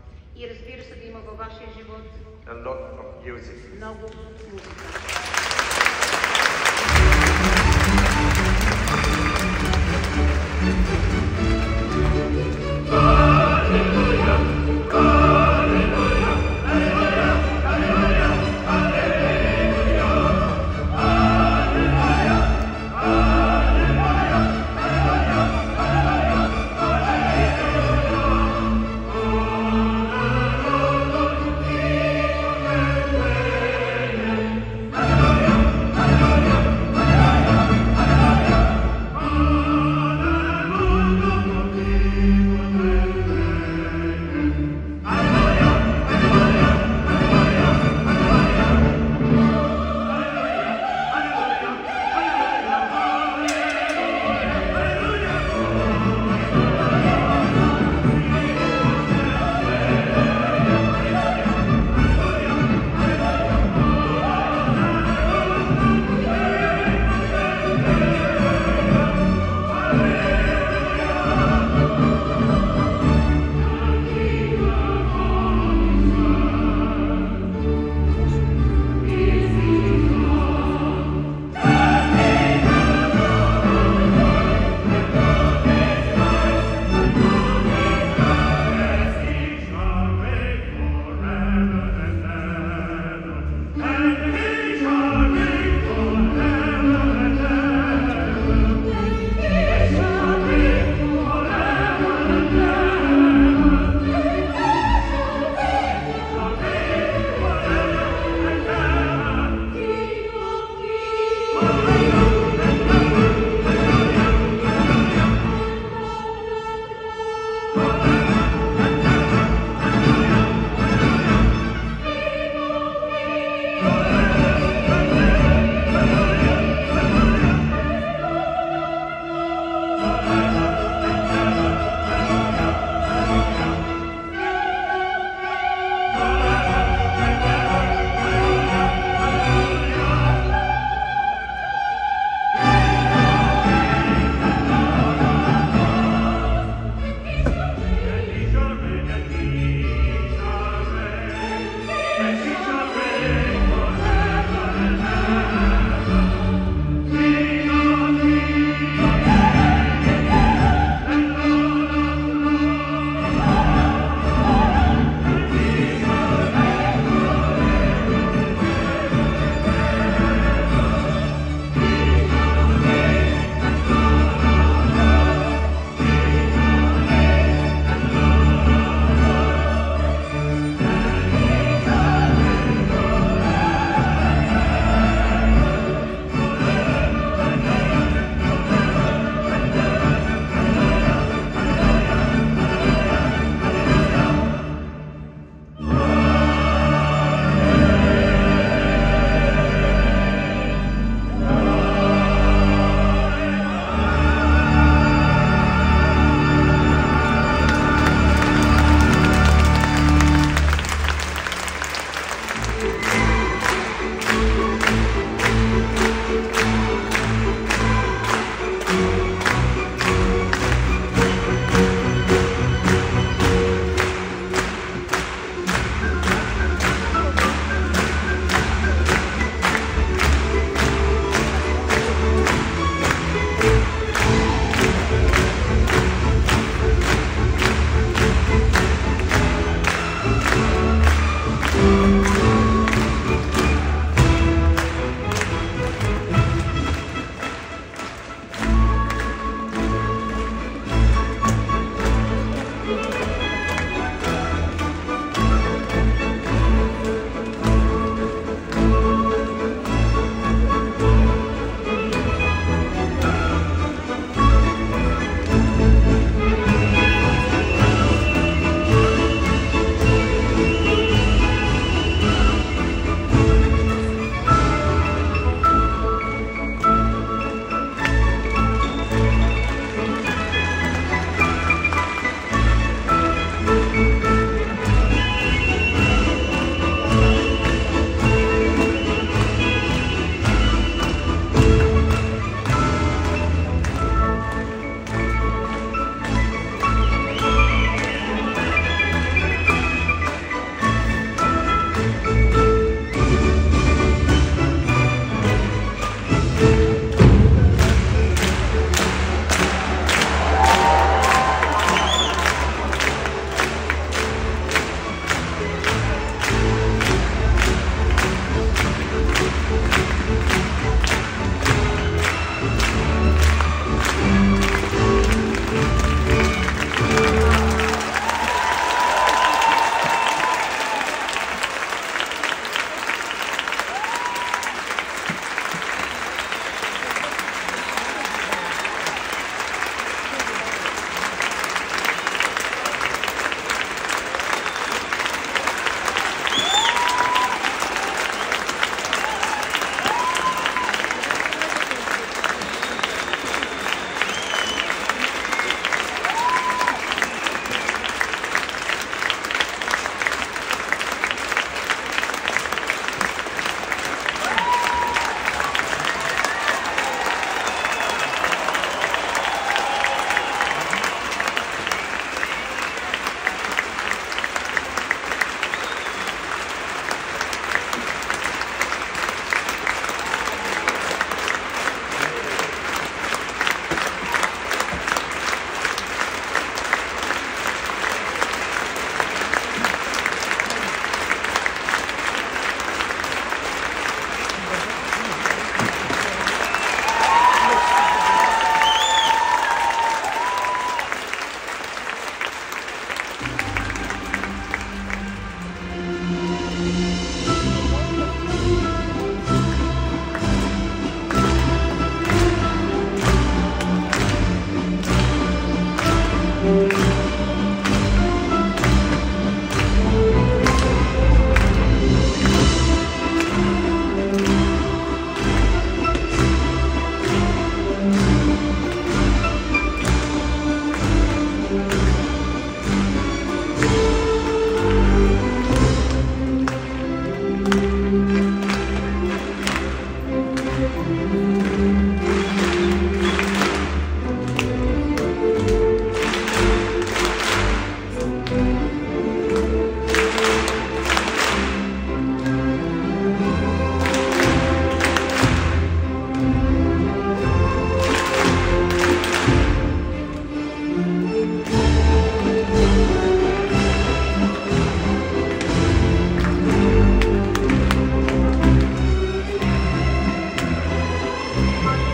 и разбира се да има във вашия живот a lot of music. много музика. Hallelujah.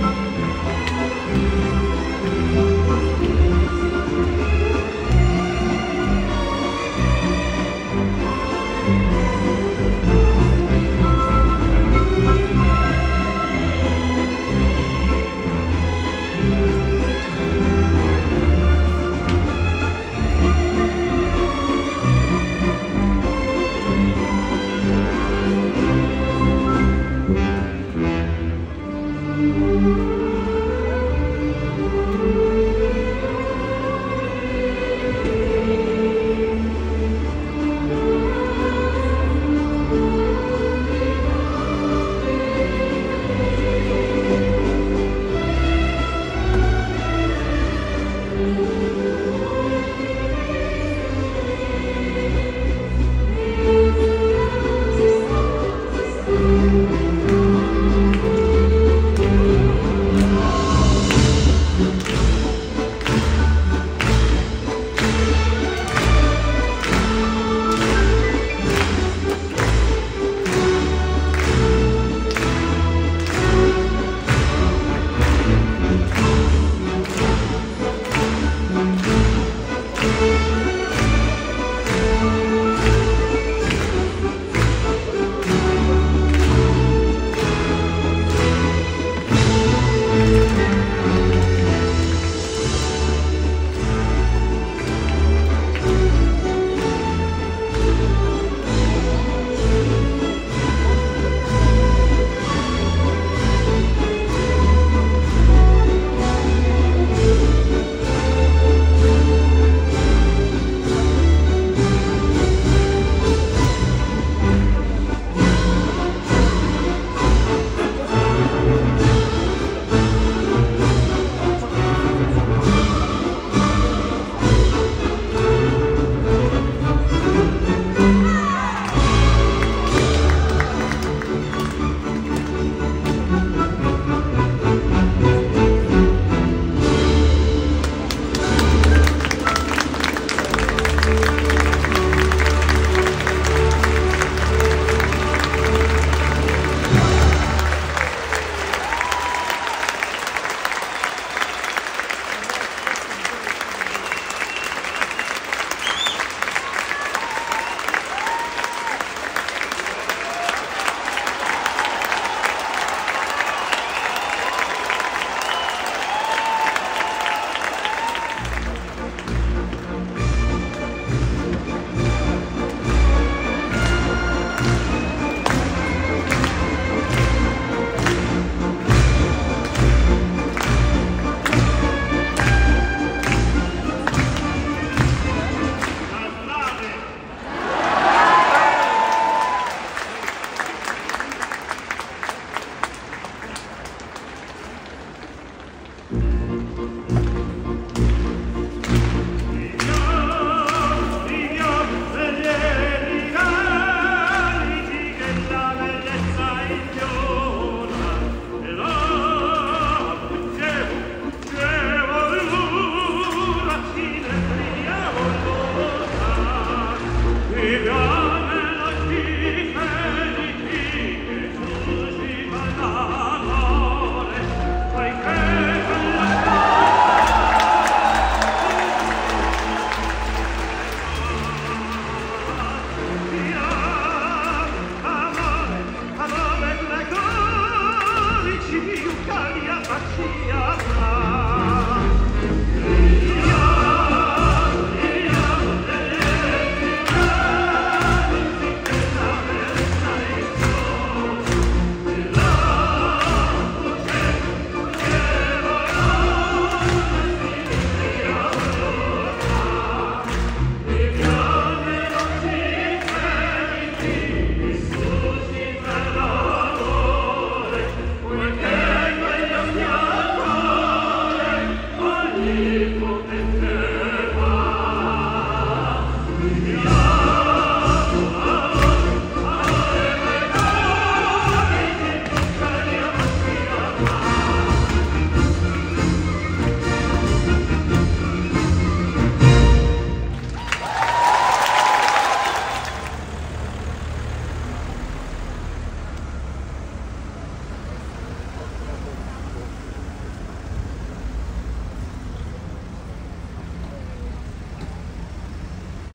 Amen.